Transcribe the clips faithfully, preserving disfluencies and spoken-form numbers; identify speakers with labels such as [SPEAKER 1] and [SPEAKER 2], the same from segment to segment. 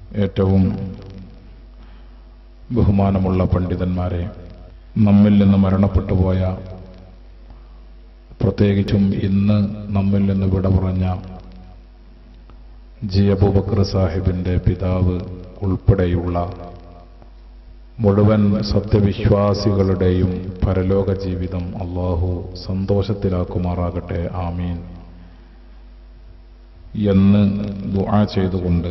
[SPEAKER 1] ഏറ്റവും ബഹുമാനമുള്ള പണ്ഡിതന്മാരെ, നമ്മിൽ നിന്ന് മരണപ്പെട്ടുപോയ, പ്രത്യേകിച്ചും ഇന്ന് നമ്മിൽ നിന്ന് വിട പറഞ്ഞ ജി അബൂബക്കർ സാഹിബിന്റെ പിതാവ് ഉൾപ്പെടെയുള്ള മുഴുവൻ സത്യവിശ്വാസികളുടെയും പരലോക ജീവിതം അല്ലാഹു സന്തോഷത്തിലാക്കുമാറാകട്ടെ, ആമീൻ എന്ന് ദുആ ചെയ്തുകൊണ്ട്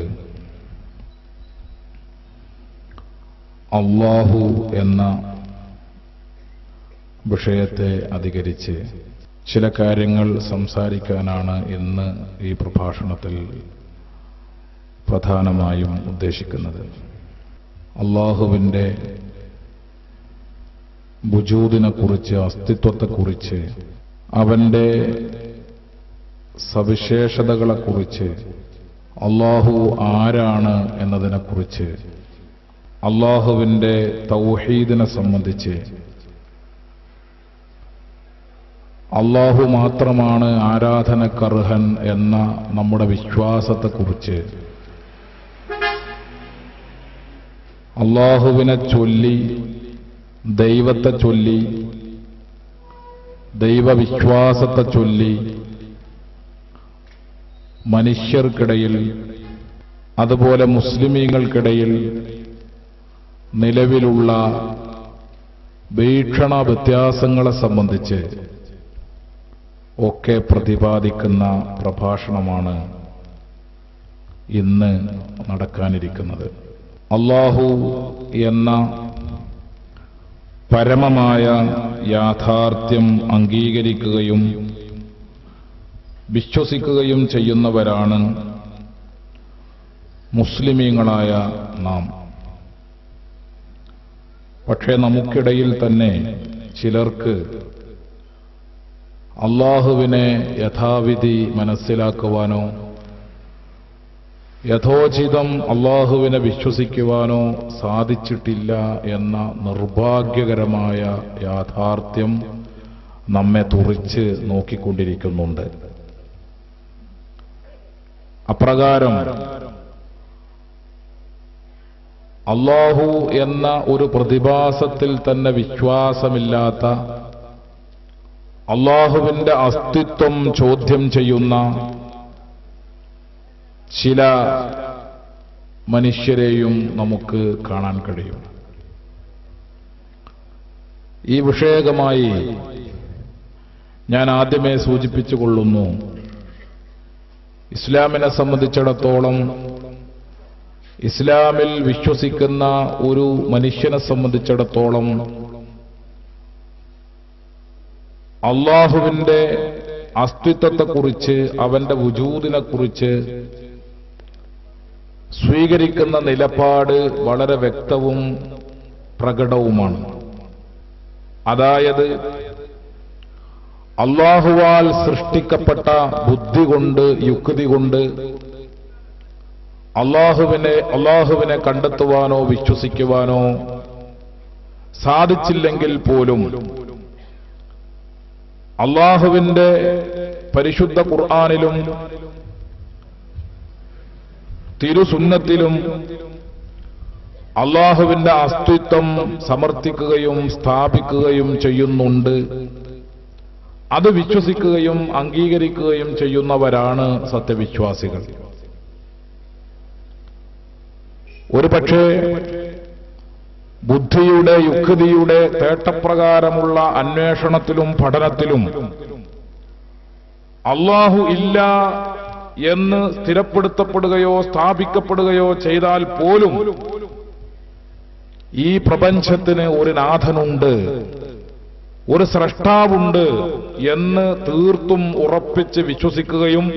[SPEAKER 1] അല്ലാഹു എന്ന വിഷയത്തെ അധികരിച്ച് ചില കാര്യങ്ങൾ സംസാരിക്കാനാണ് ഇന്ന് ഈ പ്രഭാഷണത്തിൽ പ്രധാനമായും ഉദ്ദേശിക്കുന്നത്. അല്ലാഹുവിൻ്റെ വുജൂദിനെക്കുറിച്ച്, അസ്തിത്വത്തെക്കുറിച്ച്, അവൻ്റെ സവിശേഷതകളെക്കുറിച്ച്, അല്ലാഹു ആരാണ് എന്നതിനെക്കുറിച്ച്, അല്ലാഹുവിൻ്റെ തൗഹീദിനെ സംബന്ധിച്ച്, അല്ലാഹു മാത്രമാണ് ആരാധനക്കർഹൻ എന്ന നമ്മുടെ വിശ്വാസത്തെക്കുറിച്ച്, അല്ലാഹുവിനെ ചൊല്ലി, ദൈവത്തെ ചൊല്ലി, ദൈവവിശ്വാസത്തെ ചൊല്ലി മനുഷ്യർക്കിടയിൽ, അതുപോലെ മുസ്ലിമീങ്ങൾക്കിടയിൽ നിലവിലുള്ള വീക്ഷണ വ്യത്യാസങ്ങളെ സംബന്ധിച്ച് ഒക്കെ പ്രതിപാദിക്കുന്ന പ്രഭാഷണമാണ് ഇന്ന് നടക്കാനിരിക്കുന്നത്. അല്ലാഹു എന്ന പരമമായ യാഥാർത്ഥ്യം അംഗീകരിക്കുകയും വിശ്വസിക്കുകയും ചെയ്യുന്നവരാണ് മുസ്ലിമീങ്ങളായ നാം. പക്ഷേ നമുക്കിടയിൽ തന്നെ ചിലർക്ക് അല്ലാഹുവിനെ യഥാവിധി മനസ്സിലാക്കുവാനോ യഥോചിതം അല്ലാഹുവിനെ വിശ്വസിക്കുവാനോ സാധിച്ചിട്ടില്ല എന്ന നിർഭാഗ്യകരമായ യാഥാർത്ഥ്യം നമ്മെ തുറിച്ച് നോക്കിക്കൊണ്ടിരിക്കുന്നുണ്ട്. അപ്രകാരം അല്ലാഹു എന്ന ഒരു പ്രതിഭാസത്തിൽ തന്നെ വിശ്വാസമില്ലാത്ത, അല്ലാഹുവിന്റെ അസ്തിത്വം ചോദ്യം ചെയ്യുന്ന ചില മനുഷ്യരെയും നമുക്ക് കാണാൻ കഴിയും. ഈ വിഷയകമായി ഞാൻ ആദ്യമേ സൂചിപ്പിച്ചുകൊള്ളുന്നു, ഇസ്ലാമിനെ സംബന്ധിച്ചിടത്തോളം, ഇസ്ലാമിൽ വിശ്വസിക്കുന്ന ഒരു മനുഷ്യനെ സംബന്ധിച്ചിടത്തോളം അല്ലാഹുവിന്റെ അസ്തിത്വത്തെക്കുറിച്ച്, അവന്റെ വുജൂദിനെക്കുറിച്ച് സ്വീകരിക്കുന്ന നിലപാട് വളരെ വ്യക്തവും പ്രകടവുമാണ്. അതായത് അല്ലാഹുവാൽ സൃഷ്ടിക്കപ്പെട്ട ബുദ്ധി കൊണ്ട്, യുക്തി കൊണ്ട് അല്ലാഹുവിനെ അല്ലാഹുവിനെ കണ്ടെത്തുവാനോ വിശ്വസിക്കുവാനോ സാധിച്ചില്ലെങ്കിൽ പോലും അല്ലാഹുവിന്റെ പരിശുദ്ധ ഖുർആനിലും തിരുസുന്നത്തിലും അല്ലാഹുവിന്റെ അസ്തിത്വം സമർത്ഥിക്കുകയും സ്ഥാപിക്കുകയും ചെയ്യുന്നുണ്ട്. അത് വിശ്വസിക്കുകയും അംഗീകരിക്കുകയും ചെയ്യുന്നവരാണ് സത്യവിശ്വാസികൾ. ഒരു പക്ഷേ ബുദ്ധിയുടെ, യുക്തിയുടെ തേട്ടപ്രകാരമുള്ള അന്വേഷണത്തിലും പഠനത്തിലും അല്ലാഹു ഇല്ല എന്ന് സ്ഥിരപ്പെടുത്തപ്പെടുകയോ സ്ഥാപിക്കപ്പെടുകയോ ചെയ്താൽ പോലും ഈ പ്രപഞ്ചത്തിന് ഒരു നാഥനുണ്ട്, ഒരു സ്രഷ്ടാവുണ്ട് എന്ന് തീർത്തും ഉറപ്പിച്ച് വിശ്വസിക്കുകയും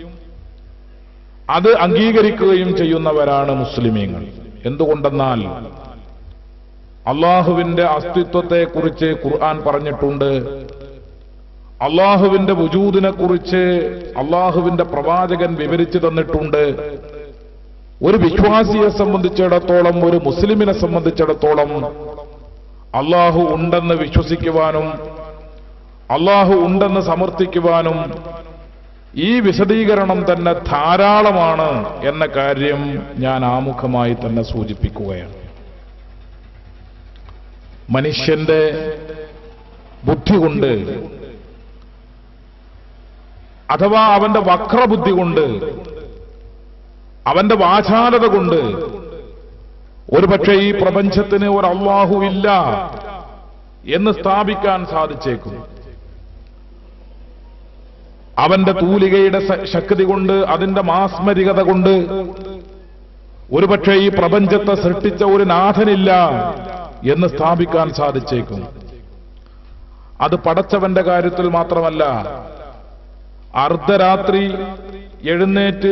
[SPEAKER 1] അത് അംഗീകരിക്കുകയും ചെയ്യുന്നവരാണ് മുസ്ലിമീങ്ങൾ. എന്തുകൊണ്ടെന്നാൽ അല്ലാഹുവിന്റെ അസ്തിത്വത്തെക്കുറിച്ച് ഖുർആൻ പറഞ്ഞിട്ടുണ്ട്, അല്ലാഹുവിന്റെ വുജൂദിനെ കുറിച്ച് അല്ലാഹുവിന്റെ പ്രവാചകൻ വിവരിച്ചു തന്നിട്ടുണ്ട്. ഒരു വിശ്വാസിയെ സംബന്ധിച്ചിടത്തോളം, ഒരു മുസ്ലിമിനെ സംബന്ധിച്ചിടത്തോളം അല്ലാഹു ഉണ്ടെന്ന് വിശ്വസിക്കുവാനും അല്ലാഹു ഉണ്ടെന്ന് സമർത്ഥിക്കുവാനും ഈ വിശദീകരണം തന്നെ ധാരാളമാണ് എന്ന കാര്യം ഞാൻ ആമുഖമായി തന്നെ സൂചിപ്പിക്കുകയാണ്. മനുഷ്യന്റെ ബുദ്ധി കൊണ്ട് അഥവാ അവന്റെ വക്രബുദ്ധി കൊണ്ട് അവന്റെ വാചാലത കൊണ്ട് ഒരുപക്ഷെ ഈ പ്രപഞ്ചത്തിന് ഒരു അല്ലാഹു ഇല്ല എന്ന് സ്ഥാപിക്കാൻ സാധിച്ചേക്കും. അവന്റെ തൂലികയുടെ ശക്തി കൊണ്ട് അതിന്റെ മാസ്മരികത കൊണ്ട് ഒരുപക്ഷെ ഈ പ്രപഞ്ചത്തെ സൃഷ്ടിച്ച ഒരു നാഥനില്ല എന്ന് സ്ഥാപിക്കാൻ സാധിച്ചേക്കും. അത് പടച്ചവന്റെ കാര്യത്തിൽ മാത്രമല്ല, അർദ്ധരാത്രി എഴുന്നേറ്റ്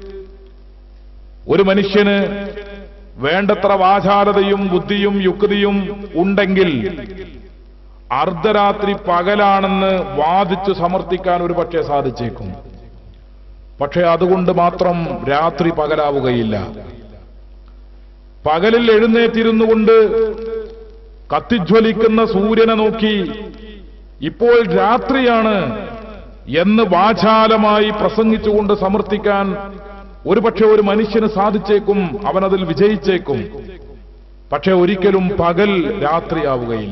[SPEAKER 1] ഒരു മനുഷ്യന് വേണ്ടത്ര വാചാലതയും ബുദ്ധിയും യുക്തിയും ഉണ്ടെങ്കിൽ അർദ്ധരാത്രി പകലാണെന്ന് വാദിച്ചു സമർത്ഥിക്കാൻ ഒരു പക്ഷേ സാധിച്ചേക്കും. പക്ഷേ അതുകൊണ്ട് മാത്രം രാത്രി പകലാവുകയില്ല. പകലിൽ എഴുന്നേറ്റിരുന്നു കൊണ്ട് കത്തിജ്വലിക്കുന്ന സൂര്യനെ നോക്കി ഇപ്പോൾ രാത്രിയാണ് എന്ന് വാചാലമായി പ്രസംഗിച്ചുകൊണ്ട് സമർത്ഥിക്കാൻ ഒരുപക്ഷെ ഒരു മനുഷ്യന് സാധിച്ചേക്കും, അവനതിൽ വിജയിച്ചേക്കും. പക്ഷെ ഒരിക്കലും പകൽ രാത്രിയാവുകയില്ല.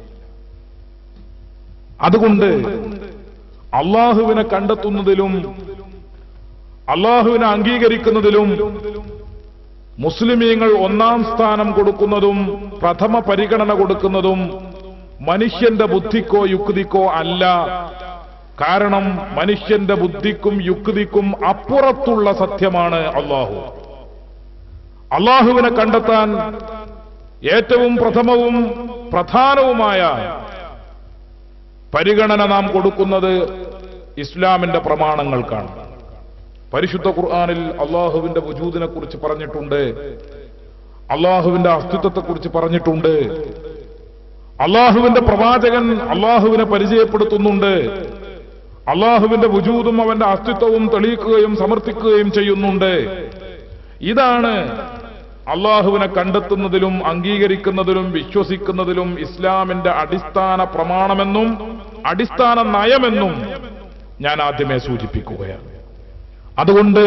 [SPEAKER 1] അതുകൊണ്ട് അള്ളാഹുവിനെ കണ്ടെത്തുന്നതിലും അള്ളാഹുവിനെ അംഗീകരിക്കുന്നതിലും മുസ്ലിമീങ്ങൾ ഒന്നാം സ്ഥാനം കൊടുക്കുന്നതും പ്രഥമ പരിഗണന കൊടുക്കുന്നതും മനുഷ്യന്റെ ബുദ്ധിക്കോ യുക്തിക്കോ അല്ല. കാരണം മനുഷ്യന്റെ ബുദ്ധിക്കും യുക്തിക്കും അപ്പുറത്തുള്ള സത്യമാണ് അള്ളാഹു. അള്ളാഹുവിനെ കണ്ടെത്താൻ ഏറ്റവും പ്രഥമവും പ്രധാനവുമായ പരിഗണന നാം കൊടുക്കുന്നത് ഇസ്ലാമിന്റെ പ്രമാണങ്ങൾക്കാണ്. പരിശുദ്ധ ഖുർആനിൽ അള്ളാഹുവിന്റെ വജൂദിനെ കുറിച്ച് പറഞ്ഞിട്ടുണ്ട്, അള്ളാഹുവിന്റെ അസ്തിത്വത്തെക്കുറിച്ച് പറഞ്ഞിട്ടുണ്ട്. അള്ളാഹുവിന്റെ പ്രവാചകൻ അള്ളാഹുവിനെ പരിചയപ്പെടുത്തുന്നുണ്ട്. അള്ളാഹുവിന്റെ വജൂദും അവന്റെ അസ്തിത്വവും തെളിയിക്കുകയും സമർത്ഥിക്കുകയും ചെയ്യുന്നുണ്ട്. ഇതാണ് അള്ളാഹുവിനെ കണ്ടെത്തുന്നതിലും അംഗീകരിക്കുന്നതിലും വിശ്വസിക്കുന്നതിലും ഇസ്ലാമിന്റെ അടിസ്ഥാന പ്രമാണമെന്നും അടിസ്ഥാന നയമെന്നും ഞാൻ ആദ്യമേ സൂചിപ്പിക്കുകയാണ്. അതുകൊണ്ട്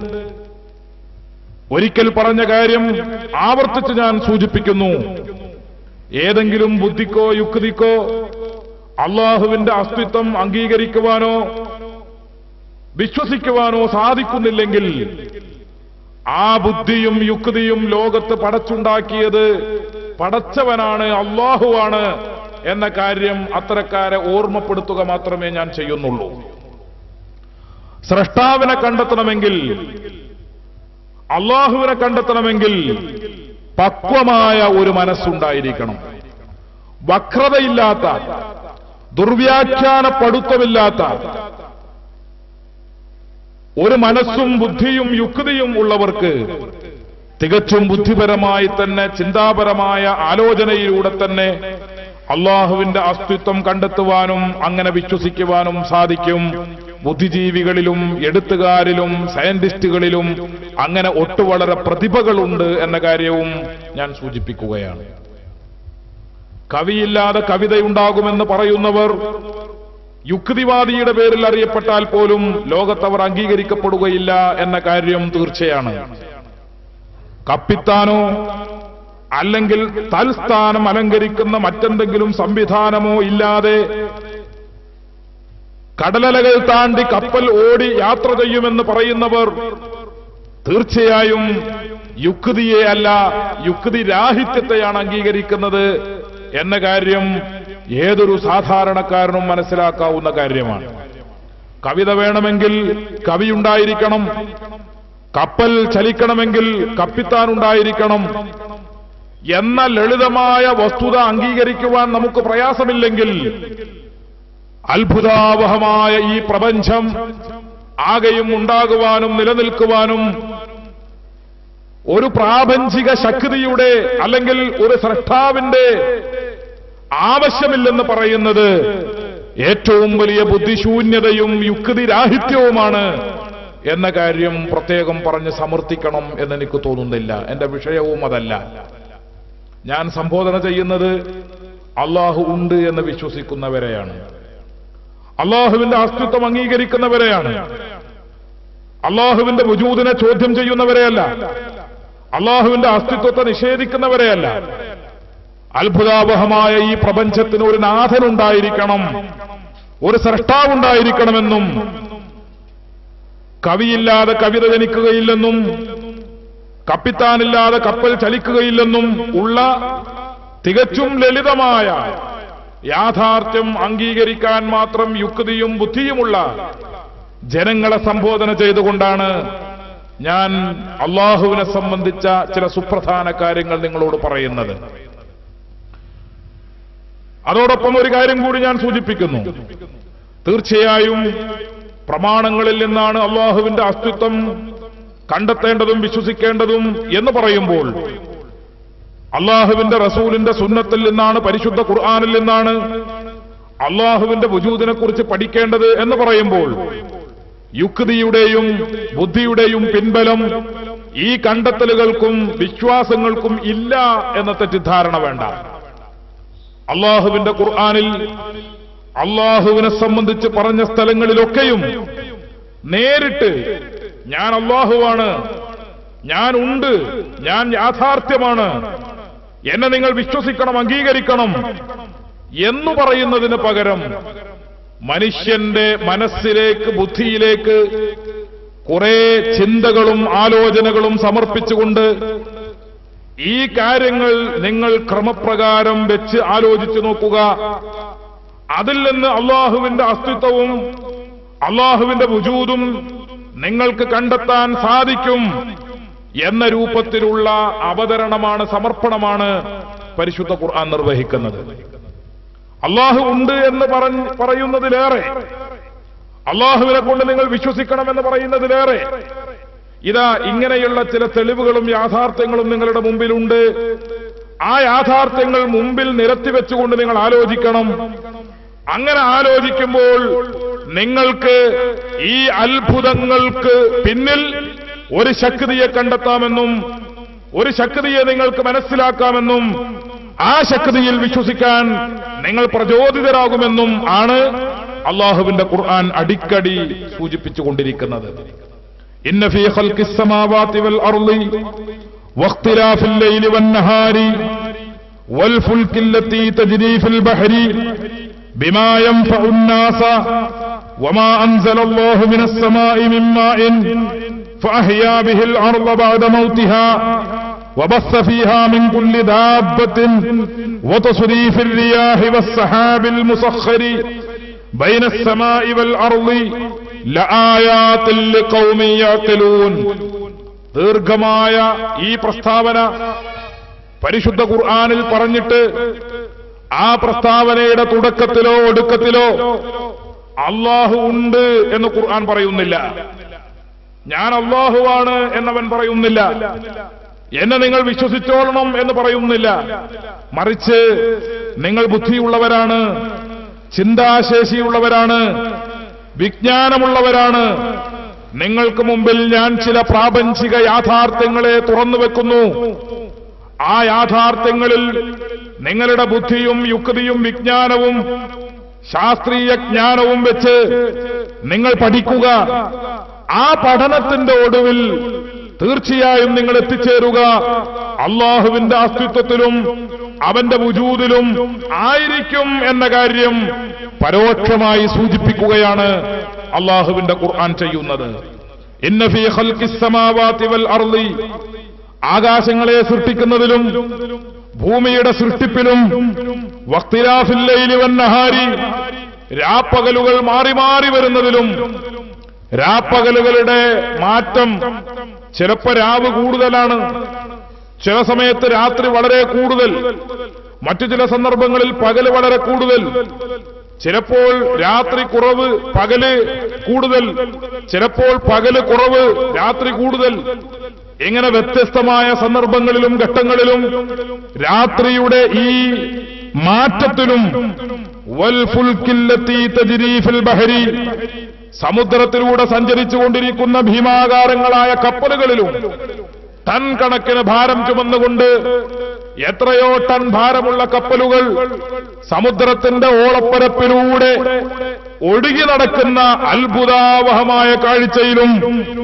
[SPEAKER 1] ഒരിക്കൽ പറഞ്ഞ കാര്യം ആവർത്തിച്ച് ഞാൻ സൂചിപ്പിക്കുന്നു. ഏതെങ്കിലും ബുദ്ധിക്കോ യുക്തിക്കോ അള്ളാഹുവിന്റെ അസ്തിത്വം അംഗീകരിക്കുവാനോ വിശ്വസിക്കുവാനോ സാധിക്കുന്നില്ലെങ്കിൽ ആ ബുദ്ധിയും യുക്തിയും ലോകത്ത് പടച്ചുണ്ടാക്കിയത് പടച്ചവനാണ്, അള്ളാഹുവാണ് എന്ന കാര്യം അത്തരക്കാരെ ഓർമ്മപ്പെടുത്തുക മാത്രമേ ഞാൻ ചെയ്യുന്നുള്ളൂ. സ്രഷ്ടാവിനെ കണ്ടെത്തണമെങ്കിൽ, അള്ളാഹുവിനെ കണ്ടെത്തണമെങ്കിൽ പക്വമായ ഒരു മനസ്സുണ്ടായിരിക്കണം. വക്രതയില്ലാത്ത, ദുർവ്യാഖ്യാനപ്പെടുത്തമില്ലാത്ത ഒരു മനസ്സും ബുദ്ധിയും യുക്തിയും ഉള്ളവർക്ക് തികച്ചും ബുദ്ധിപരമായി തന്നെ ചിന്താപരമായ ആലോചനയിലൂടെ തന്നെ അള്ളാഹുവിന്റെ അസ്തിത്വം കണ്ടെത്തുവാനും അങ്ങനെ വിശ്വസിക്കുവാനും സാധിക്കും. ബുദ്ധിജീവികളിലും എഴുത്തുകാരിലും സയന്റിസ്റ്റുകളിലും അങ്ങനെ ഒട്ടുവളരെ പ്രതിഭകളുണ്ട് എന്ന കാര്യവും ഞാൻ സൂചിപ്പിക്കുകയാണ്. കവിയില്ലാതെ കവിതയുണ്ടാകുമെന്ന് പറയുന്നവർ യുക്തിവാദിയുടെ പേരിൽ അറിയപ്പെട്ടാൽ പോലും ലോകത്തവർ അംഗീകരിക്കപ്പെടുകയില്ല എന്ന കാര്യം തീർച്ചയാണ്. കപ്പിത്താനോ അല്ലെങ്കിൽ തൽസ്ഥാനം അലങ്കരിക്കുന്ന മറ്റെന്തെങ്കിലും സംവിധാനമോ ഇല്ലാതെ കടലലകൾ താണ്ടി കപ്പൽ ഓടി യാത്ര ചെയ്യുമെന്ന് പറയുന്നവർ തീർച്ചയായും യുക്തിയെ അല്ല, യുക്തി രാഹിത്യത്തെയാണ് അംഗീകരിക്കുന്നത് എന്ന കാര്യം ഏതൊരു സാധാരണക്കാരനും മനസ്സിലാക്കാവുന്ന കാര്യമാണ്. കവിത വേണമെങ്കിൽ കവിയുണ്ടായിരിക്കണം, കപ്പൽ ചലിക്കണമെങ്കിൽ കപ്പിത്താൻ ഉണ്ടായിരിക്കണം എന്ന ലളിതമായ വസ്തുത അംഗീകരിക്കുവാൻ നമുക്ക് പ്രയാസമില്ലെങ്കിൽ അത്ഭുതാവഹമായ ഈ പ്രപഞ്ചം ആകെയും ഉണ്ടാകുവാനും നിലനിൽക്കുവാനും ഒരു പ്രാപഞ്ചിക ശക്തിയുടെ അല്ലെങ്കിൽ ഒരു സ്രഷ്ടാവിന്റെ ആവശ്യമില്ലെന്ന് പറയുന്നത് ഏറ്റവും വലിയ ബുദ്ധിശൂന്യതയും യുക്തിരാഹിത്യവുമാണ് എന്ന കാര്യം പ്രത്യേകം പറഞ്ഞ് സമർത്ഥിക്കണം എന്നെനിക്ക് തോന്നുന്നില്ല. എന്റെ വിഷയവും അതല്ല. ഞാൻ സംബോധന ചെയ്യുന്നത് അള്ളാഹു ഉണ്ട് എന്ന് വിശ്വസിക്കുന്നവരെയാണ്, അള്ളാഹുവിന്റെ അസ്തിത്വം അംഗീകരിക്കുന്നവരെയാണ്. അള്ളാഹുവിന്റെ വുജൂദിനെ ചോദ്യം ചെയ്യുന്നവരെയല്ല, അള്ളാഹുവിന്റെ അസ്തിത്വത്തെ നിഷേധിക്കുന്നവരെയല്ല. അത്ഭുതാവഹമായ ഈ പ്രപഞ്ചത്തിന് ഒരു നാഥനുണ്ടായിരിക്കണം, ഒരു സ്രഷ്ടാവുണ്ടായിരിക്കണമെന്നും കവിയില്ലാതെ കവിത ജനിക്കുകയില്ലെന്നും കപ്പിത്താനില്ലാതെ കപ്പൽ ചലിക്കുകയില്ലെന്നും ഉള്ള തികച്ചും ലളിതമായ യാഥാർത്ഥ്യം അംഗീകരിക്കാൻ മാത്രം യുക്തിയും ബുദ്ധിയുമുള്ള ജനങ്ങളെ സംബോധന ചെയ്തുകൊണ്ടാണ് ഞാൻ അള്ളാഹുവിനെ സംബന്ധിച്ച ചില സുപ്രധാന കാര്യങ്ങൾ നിങ്ങളോട് പറയുന്നത്. അതോടൊപ്പം ഒരു കാര്യം കൂടി ഞാൻ സൂചിപ്പിക്കുന്നു. തീർച്ചയായും പ്രമാണങ്ങളിൽ നിന്നാണ് അള്ളാഹുവിന്റെ അസ്തിത്വം കണ്ടെത്തേണ്ടതും വിശ്വസിക്കേണ്ടതും എന്ന് പറയുമ്പോൾ, അള്ളാഹുവിന്റെ റസൂലിന്റെ സുന്നത്തിൽ നിന്നാണ്, പരിശുദ്ധ ഖുർആനിൽ നിന്നാണ് അള്ളാഹുവിന്റെ വുജൂദിനെ കുറിച്ച് പഠിക്കേണ്ടത് എന്ന് പറയുമ്പോൾ, യുക്തിയുടെയും ബുദ്ധിയുടെയും പിൻബലം ഈ കണ്ടെത്തലുകൾക്കും വിശ്വാസങ്ങൾക്കും ഇല്ല എന്ന തെറ്റിദ്ധാരണ വേണ്ട. അള്ളാഹുവിന്റെ ഖുർആനിൽ അള്ളാഹുവിനെ സംബന്ധിച്ച് പറഞ്ഞ സ്ഥലങ്ങളിലൊക്കെയും നേരിട്ട് ഞാൻ അള്ളാഹുവാണ്, ഞാൻ ഉണ്ട്, ഞാൻ യാഥാർത്ഥ്യമാണ്, എന്നെ നിങ്ങൾ വിശ്വസിക്കണം, അംഗീകരിക്കണം എന്നു പറയുന്നതിന് പകരം മനുഷ്യന്റെ മനസ്സിലേക്ക്, ബുദ്ധിയിലേക്ക് കുറെ ചിന്തകളും ആലോചനകളും സമർപ്പിച്ചുകൊണ്ട് ഈ കാര്യങ്ങൾ നിങ്ങൾ ക്രമപ്രകാരം വെച്ച് ആലോചിച്ചു നോക്കുക, അതിൽ നിന്ന് അള്ളാഹുവിന്റെ അസ്തിത്വവും അള്ളാഹുവിന്റെ വുജൂദും നിങ്ങൾക്ക് കണ്ടെത്താൻ സാധിക്കും എന്ന രൂപത്തിലുള്ള അവതരണമാണ്, സമർപ്പണമാണ് പരിശുദ്ധ ഖുർആൻ നിർവഹിക്കുന്നത്. അള്ളാഹു ഉണ്ട് എന്ന് പറയുന്നതിലേറെ, അള്ളാഹുവിനെ കൊണ്ട് നിങ്ങൾ വിശ്വസിക്കണമെന്ന് പറയുന്നതിലേറെ, ഇതാ ഇങ്ങനെയുള്ള ചില തെളിവുകളും യാഥാർത്ഥ്യങ്ങളും നിങ്ങളുടെ മുമ്പിലുണ്ട്. ആ യാഥാർത്ഥ്യങ്ങൾ മുമ്പിൽ നിരത്തിവെച്ചുകൊണ്ട് നിങ്ങൾ ആലോചിക്കണം. അങ്ങനെ ആലോചിക്കുമ്പോൾ നിങ്ങൾക്ക് ഈ അത്ഭുതങ്ങൾക്ക് പിന്നിൽ ഒരു ശക്തിയെ കണ്ടെത്താമെന്നും ഒരു ശക്തിയെ നിങ്ങൾക്ക് മനസ്സിലാക്കാമെന്നും ആ ശക്തിയിൽ വിശ്വസിക്കാൻ നിങ്ങൾ പ്രചോദിതരാകുമെന്നും ആണ് അള്ളാഹുവിന്റെ ഖുർആൻ അടിക്കടി സൂചിപ്പിച്ചുകൊണ്ടിരിക്കുന്നത്. ഇന്ന ഫീ ഖൽഖിസ് സമാവാതി വൽ അർളി വഖ്തിലാഫിൽ ലൈലി വൻ നഹാരി വൽ ഫുൽകി അല്ലതി തജ്രി ഫിൽ ബഹരി ബിമാ യൻഫഉൻ നാസ വമാ അൻസലല്ലാഹു മിനസ് സമാഇ മിൻ മാഇൻ ഫഅഹ്യാ ബിഹിൽ അർള ബഅദ മൗതിഹാ وبث فيها من كل دابة وتصريف الرياح والسحاب المسخر بين السماء والأرض لآيات لقوم يعقلون. ദീർഘമായ ഈ പ്രസ്താവന പരിശുദ്ധ ഖുർആനിൽ പറഞ്ഞിട്ട് ആ പ്രസ്താവനയുടെ തുടക്കത്തിലോ ഒടുക്കത്തിലോ അള്ളാഹു ഉണ്ട് എന്ന് ഖുർആൻ പറയുന്നില്ല, ഞാൻ അള്ളാഹുവാണ് എന്നവൻ പറയുന്നില്ല, എന്നെ നിങ്ങൾ വിശ്വസിച്ചോളണം എന്ന് പറയുന്നില്ല. മറിച്ച് നിങ്ങൾ ബുദ്ധിയുള്ളവരാണ്, ചിന്താശേഷിയുള്ളവരാണ്, വിജ്ഞാനമുള്ളവരാണ്, നിങ്ങൾക്ക് മുമ്പിൽ ഞാൻ ചില പ്രാപഞ്ചിക യാഥാർത്ഥ്യങ്ങളെ തുറന്നുവെക്കുന്നു. ആ യാഥാർത്ഥ്യങ്ങളിൽ നിങ്ങളുടെ ബുദ്ധിയും യുക്തിയും വിജ്ഞാനവും ശാസ്ത്രീയ ജ്ഞാനവും വെച്ച് നിങ്ങൾ പഠിക്കുക. ആ പഠനത്തിന്റെ ഒടുവിൽ തീർച്ചയായും നിങ്ങൾ എത്തിച്ചേരുക അള്ളാഹുവിന്റെ അസ്തിത്വത്തിലും അവന്റെ വുജൂദിലും ആയിരിക്കും എന്ന കാര്യം പരോക്ഷമായി സൂചിപ്പിക്കുകയാണ് അള്ളാഹുവിന്റെ ഖുർആൻ ചെയ്യുന്നത്. ഇന്ന ഫീ ഖൽഖിസ് സമാവാതി വൽ അർളി, ആകാശങ്ങളെ സൃഷ്ടിക്കുന്നതിലും ഭൂമിയുടെ സൃഷ്ടിപ്പിലും വഖ്തിലാഫിൽ ലൈലി വൻ നഹാരി, രാപ്പകലുകൾ മാറി മാറി വരുന്നതിലും, രാപ്പകലുകളുടെ മാറ്റം, ചിലപ്പോ രാവ് കൂടുതലാണ്, ചില സമയത്ത് രാത്രി വളരെ കൂടുതൽ, മറ്റു ചില സന്ദർഭങ്ങളിൽ പകല് വളരെ കൂടുതൽ, ചിലപ്പോൾ രാത്രി കുറവ് പകല് കൂടുതൽ, ചിലപ്പോൾ പകല് കുറവ് രാത്രി കൂടുതൽ. ഇങ്ങനെ വ്യത്യസ്തമായ സന്ദർഭങ്ങളിലും ഘട്ടങ്ങളിലും രാത്രിയുടെ ഈ മാറ്റത്തിലും വൽ ഫുൽകില്ലത്തി തജ്രി ഫിൽ ബഹരി, സമുദ്രത്തിലൂടെ സഞ്ചരിച്ചുകൊണ്ടിരിക്കുന്ന ഭീമാകാരങ്ങളായ കപ്പലുകളിലും ടൺ കണക്കിന് ഭാരം ചുമന്നുകൊണ്ട് എത്രയോ ടൺ ഭാരമുള്ള കപ്പലുകൾ സമുദ്രത്തിന്റെ ഓളപ്പരപ്പിലൂടെ ഒഴുകി നടക്കുന്ന അത്ഭുതാവഹമായ കാഴ്ചയിലും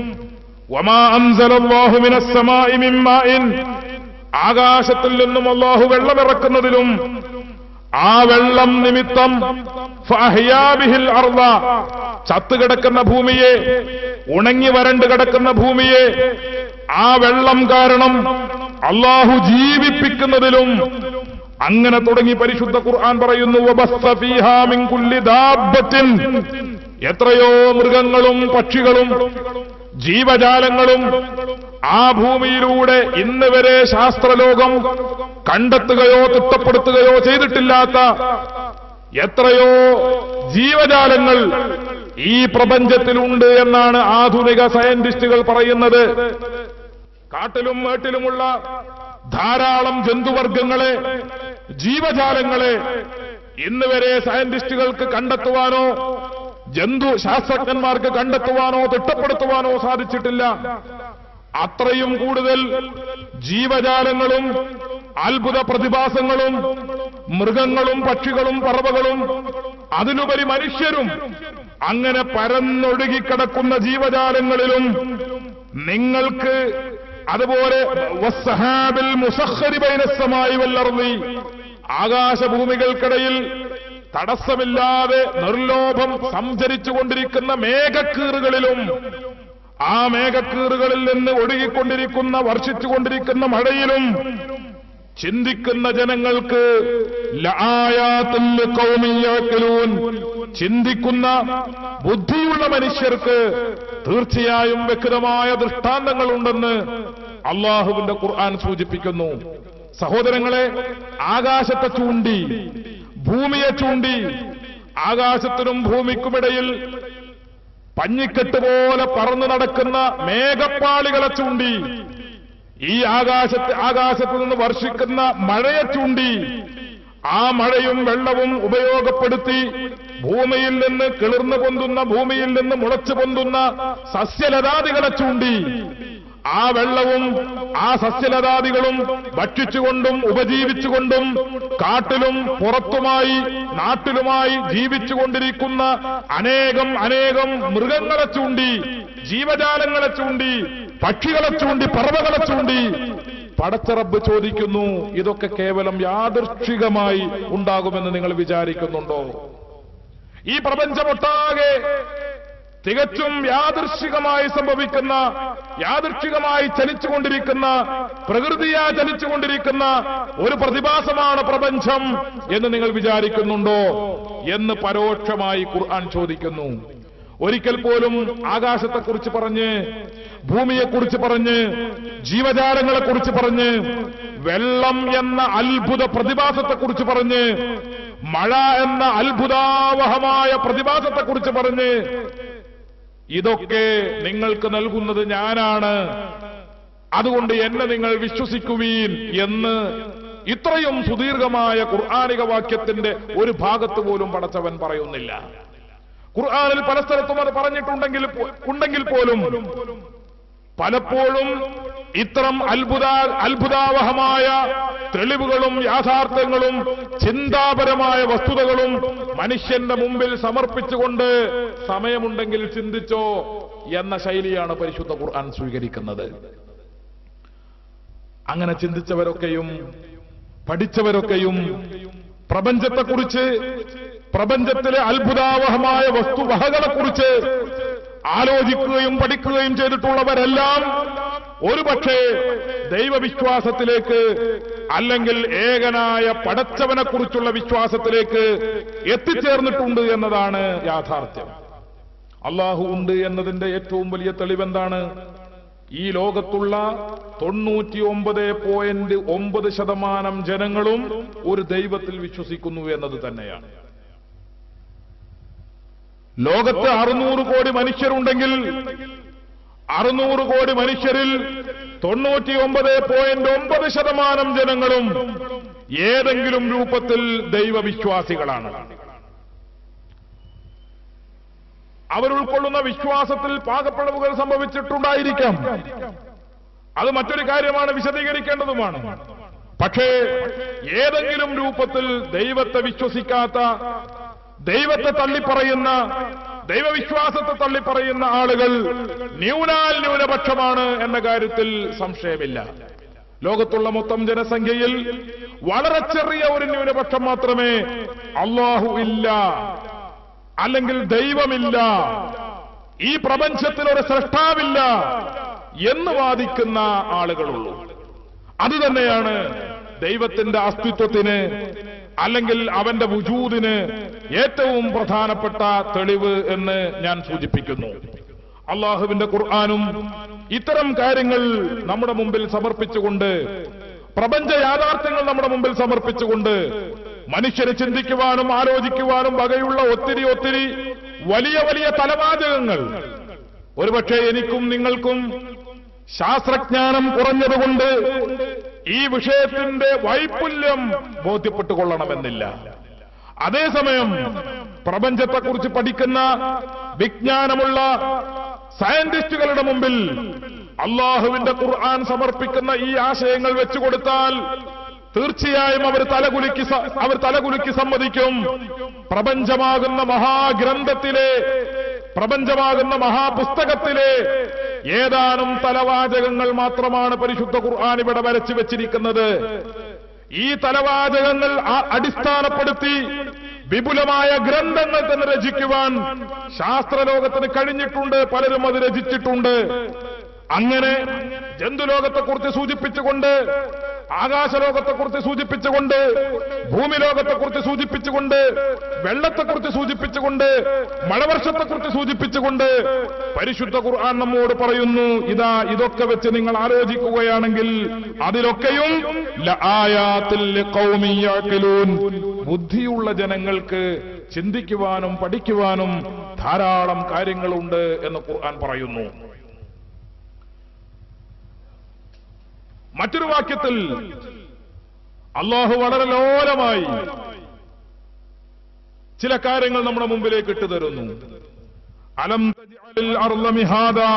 [SPEAKER 1] വമാ അൻസലല്ലാഹു മിനസ് സമാഇ മിൻ മാഇൻ, ആകാശത്തിൽ നിന്നും അല്ലാഹു വെള്ളമിറക്കുന്നതിലും ആ വെള്ളം നിമിത്തം ഫഅഹ്യാ ബിഹിൽ അർള, ചത്തുകിടക്കുന്ന ഭൂമിയെ, ഉണങ്ങി വരണ്ട് കിടക്കുന്ന ഭൂമിയെ ആ വെള്ളം കാരണം അല്ലാഹു ജീവിപ്പിക്കുന്നതിലും, അങ്ങനെ തുടങ്ങി പരിശുദ്ധ ഖുർആൻ പറയുന്നു വബസ്സ ഫീഹാ മിൻ കുല്ലി ദാബ്ബത്തിൻ, എത്രയോ മൃഗങ്ങളും പക്ഷികളും ജീവജാലങ്ങളും ആ ഭൂമിയിലൂടെ ഇന്ന് വരെ ശാസ്ത്രലോകം കണ്ടെത്തുകയോ തിട്ടപ്പെടുത്തുകയോ ചെയ്തിട്ടില്ലാത്ത എത്രയോ ജീവജാലങ്ങൾ ഈ പ്രപഞ്ചത്തിലുണ്ട് എന്നാണ് ആധുനിക സയന്റിസ്റ്റുകൾ പറയുന്നത്. കാട്ടിലും മേട്ടിലുമുള്ള ധാരാളം ജന്തുവർഗങ്ങളെ, ജീവജാലങ്ങളെ ഇന്ന് വരെ സയന്റിസ്റ്റുകൾക്ക് കണ്ടെത്തുവാനോ ജന്തു ശാസ്ത്രജ്ഞന്മാർക്ക് കണ്ടെത്തുവാനോ തിട്ടപ്പെടുത്തുവാനോ സാധിച്ചിട്ടില്ല. അത്രയും കൂടുതൽ ജീവജാലങ്ങളും അത്ഭുത പ്രതിഭാസങ്ങളും മൃഗങ്ങളും പക്ഷികളും പറവകളും അതിലുപരി മനുഷ്യരും അങ്ങനെ പരന്നൊഴുകിക്കിടക്കുന്ന ജീവജാലങ്ങളിലും നിങ്ങൾക്ക് അതുപോലെ വസ്സഹാബിൽ മുസഖ്ഖരി ബൈനസ്സമായി വല്ലർളി, ആകാശഭൂമികൾക്കിടയിൽ തടസ്സമില്ലാതെ നിർലോഭം സഞ്ചരിച്ചുകൊണ്ടിരിക്കുന്ന മേഘക്കീറുകളിലും ആ മേഘക്കീറുകളിൽ നിന്ന് ഒഴുകിക്കൊണ്ടിരിക്കുന്ന വർഷിച്ചുകൊണ്ടിരിക്കുന്ന മഴയിലും ചിന്തിക്കുന്ന ജനങ്ങൾക്ക് ലആയാത്തുൽ ലിഖൗമിൻ യഅഖിലൂൻ, ചിന്തിക്കുന്ന ബുദ്ധിയുള്ള മനുഷ്യർക്ക് തീർച്ചയായും വ്യക്തമായ ദൃഷ്ടാന്തങ്ങളുണ്ടെന്ന് അള്ളാഹുവിന്റെ ഖുർആൻ സൂചിപ്പിക്കുന്നു. സഹോദരങ്ങളെ, ആകാശത്തെ ചൂണ്ടി, ഭൂമിയെ ചൂണ്ടി, ആകാശത്തിനും ഭൂമിക്കുമിടയിൽ പഞ്ഞിക്കെട്ട് പോലെ പറന്നു നടക്കുന്ന മേഘപ്പാളികളെ ചൂണ്ടി, ഈ ആകാശത്ത് ആകാശത്ത് നിന്ന് വർഷിക്കുന്ന മഴയെ ചൂണ്ടി, ആ മഴയും വെള്ളവും ഉപയോഗപ്പെടുത്തി ഭൂമിയിൽ നിന്ന് കിളിർന്നു പൊന്തുന്ന, ഭൂമിയിൽ നിന്ന് മുളച്ചു പൊന്തുന്ന സസ്യലതാദികളെ ചൂണ്ടി, ആ വെള്ളവും ആ സസ്യലതാദികളും ഭക്ഷിച്ചുകൊണ്ടും ഉപജീവിച്ചുകൊണ്ടും കാട്ടിലും പുറത്തുമായി നാട്ടിലുമായി ജീവിച്ചുകൊണ്ടിരിക്കുന്ന അനേകം അനേകം മൃഗങ്ങളെ ചൂണ്ടി, ജീവജാലങ്ങളെ ചൂണ്ടി, പക്ഷികളെ ചൂണ്ടി, പറവകളെ ചൂണ്ടി പടച്ച റബ്ബ് ചോദിക്കുന്നു, ഇതൊക്കെ കേവലം യാദൃച്ഛികമായി ഉണ്ടാകുമെന്ന് നിങ്ങൾ വിചാരിക്കുന്നുണ്ടോ? ഈ പ്രപഞ്ചമൊട്ടാകെ തികച്ചും യാദൃശ്ചികമായി സംഭവിക്കുന്ന, യാദൃശ്ചികമായി ചലിച്ചുകൊണ്ടിരിക്കുന്ന, പ്രകൃതിയാ ചലിച്ചുകൊണ്ടിരിക്കുന്ന ഒരു പ്രതിഭാസമാണ് പ്രപഞ്ചം എന്ന് നിങ്ങൾ വിചാരിക്കുന്നുണ്ടോ എന്ന് പരോക്ഷമായി ഖുർആൻ ചോദിക്കുന്നു. ഒരിക്കൽ പോലും ആകാശത്തെക്കുറിച്ച് പറഞ്ഞ്, ഭൂമിയെക്കുറിച്ച് പറഞ്ഞ്, ജീവജാലങ്ങളെക്കുറിച്ച് പറഞ്ഞ്, വെള്ളം എന്ന അത്ഭുത പ്രതിഭാസത്തെക്കുറിച്ച് പറഞ്ഞ്, മഴ എന്ന അത്ഭുതാവഹമായ പ്രതിഭാസത്തെക്കുറിച്ച് പറഞ്ഞ്, ഇതൊക്കെ നിങ്ങൾക്ക് നൽകുന്നത് ഞാനാണ്, അതുകൊണ്ട് എന്നെ നിങ്ങൾ വിശ്വസിക്കുവീൻ എന്ന് ഇത്രയും സുദീർഘമായ ഖുർആനിക വാക്യത്തിന്റെ ഒരു ഭാഗത്ത് പോലും പടച്ചവൻ പറയുന്നില്ല. ഖുർആനിൽ പല സ്ഥലത്തും അത് പറഞ്ഞിട്ടുണ്ടെങ്കിൽ ഉണ്ടെങ്കിൽ പോലും പലപ്പോഴും ഇത്തരം അത്ഭുത അത്ഭുതാവഹമായ തെളിവുകളും യാഥാർത്ഥ്യങ്ങളും ചിന്താപരമായ വസ്തുതകളും മനുഷ്യന്റെ മുമ്പിൽ സമർപ്പിച്ചുകൊണ്ട് സമയമുണ്ടെങ്കിൽ ചിന്തിച്ചോ എന്ന ശൈലിയാണ് പരിശുദ്ധ ഖുർആൻ സ്വീകരിക്കുന്നത്. അങ്ങനെ ചിന്തിച്ചവരൊക്കെയും പഠിച്ചവരൊക്കെയും പ്രപഞ്ചത്തെക്കുറിച്ച്, പ്രപഞ്ചത്തിലെ അത്ഭുതാവഹമായ വസ്തുവകകളെക്കുറിച്ച് ആലോചിക്കുകയും പഠിക്കുകയും ചെയ്തിട്ടുള്ളവരെല്ലാം ഒരുപക്ഷേ ദൈവവിശ്വാസത്തിലേക്ക് അല്ലെങ്കിൽ ഏകനായ പടച്ചവനെക്കുറിച്ചുള്ള വിശ്വാസത്തിലേക്ക് എത്തിച്ചേർന്നിട്ടുണ്ട് എന്നതാണ് യാഥാർത്ഥ്യം. അള്ളാഹു ഉണ്ട് എന്നതിന്റെ ഏറ്റവും വലിയ തെളിവെന്താണ്? ഈ ലോകത്തുള്ള തൊണ്ണൂറ്റി ഒമ്പത് പോയിന്റ് ഒമ്പത് ശതമാനം ജനങ്ങളും ഒരു ദൈവത്തിൽ വിശ്വസിക്കുന്നു എന്നത് തന്നെയാണ്. ലോകത്ത് അറുന്നൂറ് കോടി മനുഷ്യരുണ്ടെങ്കിൽ അറുന്നൂറ് കോടി മനുഷ്യരിൽ തൊണ്ണൂറ്റി ഒമ്പത് പോയിന്റ് ഒമ്പത് ശതമാനം ജനങ്ങളും ഏതെങ്കിലും രൂപത്തിൽ ദൈവവിശ്വാസികളാണ്. അവരുൾക്കൊള്ളുന്ന വിശ്വാസത്തിൽ പാകപ്പിഴവുകൾ സംഭവിച്ചിട്ടുണ്ടായിരിക്കാം. അത് മറ്റൊരു കാര്യമാണ്, വിശദീകരിക്കേണ്ടതുമാണ്. പക്ഷേ ഏതെങ്കിലും രൂപത്തിൽ ദൈവത്തെ വിശ്വസിക്കാത്ത, ദൈവത്തെ തള്ളിപ്പറയുന്ന, ദൈവവിശ്വാസത്തെ തള്ളിപ്പറയുന്ന ആളുകൾ ന്യൂനാൽ ന്യൂനപക്ഷമാണ് എന്ന കാര്യത്തിൽ സംശയമില്ല. ലോകത്തുള്ള മൊത്തം ജനസംഖ്യയിൽ വളരെ ചെറിയ ഒരു ന്യൂനപക്ഷം മാത്രമേ അല്ലാഹു ഇല്ല, അല്ലെങ്കിൽ ദൈവമില്ല, ഈ പ്രപഞ്ചത്തിൽ ഒരു സൃഷ്ടാവില്ല എന്ന് വാദിക്കുന്ന ആളുകളുള്ളൂ. അതുതന്നെയാണ് ദൈവത്തിന്റെ അസ്തിത്വത്തിന് അല്ലെങ്കിൽ അവന്റെ വുജൂദിന് ഏറ്റവും പ്രധാനപ്പെട്ട തെളിവ് എന്ന് ഞാൻ സൂചിപ്പിക്കുന്നു. അള്ളാഹുവിന്റെ ഖുർആനും ഇത്തരം കാര്യങ്ങൾ നമ്മുടെ മുമ്പിൽ സമർപ്പിച്ചുകൊണ്ട്, പ്രപഞ്ച യാഥാർത്ഥ്യങ്ങൾ നമ്മുടെ മുമ്പിൽ സമർപ്പിച്ചുകൊണ്ട് മനുഷ്യരെ ചിന്തിക്കുവാനും ആലോചിക്കുവാനും വകയുള്ള ഒത്തിരി ഒത്തിരി വലിയ വലിയ തലവാചകങ്ങൾ ഒരുപക്ഷെ എനിക്കും നിങ്ങൾക്കും ശാസ്ത്രജ്ഞാനം കുറഞ്ഞതുകൊണ്ട് ഈ വിഷയത്തിന്റെ വൈപുല്യം ബോധ്യപ്പെട്ടുകൊള്ളണമെന്നില്ല. അതേസമയം പ്രപഞ്ചത്തെക്കുറിച്ച് പഠിക്കുന്ന വിജ്ഞാനമുള്ള സയന്റിസ്റ്റുകളുടെ മുമ്പിൽ അള്ളാഹുവിന്റെ ഖുർആൻ സമർപ്പിക്കുന്ന ഈ ആശയങ്ങൾ വെച്ചുകൊടുത്താൽ തീർച്ചയായും അവർ തലകുലുക്കി അവർ തലകുലുക്കി സമ്മതിക്കും. പ്രപഞ്ചമാകുന്ന മഹാഗ്രന്ഥത്തിലെ, പ്രപഞ്ചമാകുന്ന മഹാപുസ്തകത്തിലെ ഏതാനും തലവാചകങ്ങൾ മാത്രമാണ് പരിശുദ്ധ ഖുർആൻ ഇവിടെ വരച്ചു വെച്ചിരിക്കുന്നത്. ഈ തലവാചകങ്ങൾ അടിസ്ഥാനപ്പെടുത്തി വിപുലമായ ഗ്രന്ഥങ്ങൾ തന്നെ രചിക്കുവാൻ ശാസ്ത്രലോകത്തിന് കഴിഞ്ഞിട്ടുണ്ട്. പലരും അത് രചിച്ചിട്ടുണ്ട്. അങ്ങനെ ജന്തുലോകത്തെക്കുറിച്ച് സൂചിപ്പിച്ചുകൊണ്ട്, ആകാശലോകത്തെക്കുറിച്ച് സൂചിപ്പിച്ചുകൊണ്ട്, ഭൂമി ലോകത്തെക്കുറിച്ച് സൂചിപ്പിച്ചുകൊണ്ട്, വെള്ളത്തെക്കുറിച്ച് സൂചിപ്പിച്ചുകൊണ്ട്, മഴവർഷത്തെക്കുറിച്ച് സൂചിപ്പിച്ചുകൊണ്ട് പരിശുദ്ധ ഖുർആൻ നമ്മോട് പറയുന്നു, ഇതാ ഇതൊക്കെ വെച്ച് നിങ്ങൾ ആലോചിക്കുകയാണെങ്കിൽ അതിലൊക്കെയും ലആയാത്തിൽ ലിഖൗമി യഅഖിലൂൻ, ബുദ്ധിയുള്ള ജനങ്ങൾക്ക് ചിന്തിക്കുവാനും പഠിക്കുവാനും ധാരാളം കാര്യങ്ങളുണ്ട് എന്ന് ഖുർആൻ പറയുന്നു. മറ്റൊരു വാക്യത്തിൽ അല്ലാഹു വളരെ ലോലമായി ചില കാര്യങ്ങൾ നമ്മുടെ മുമ്പിലേക്ക് ഇട്ടുതരുന്നു. അലം തജ്അലിൽ അർള മിഹാദാ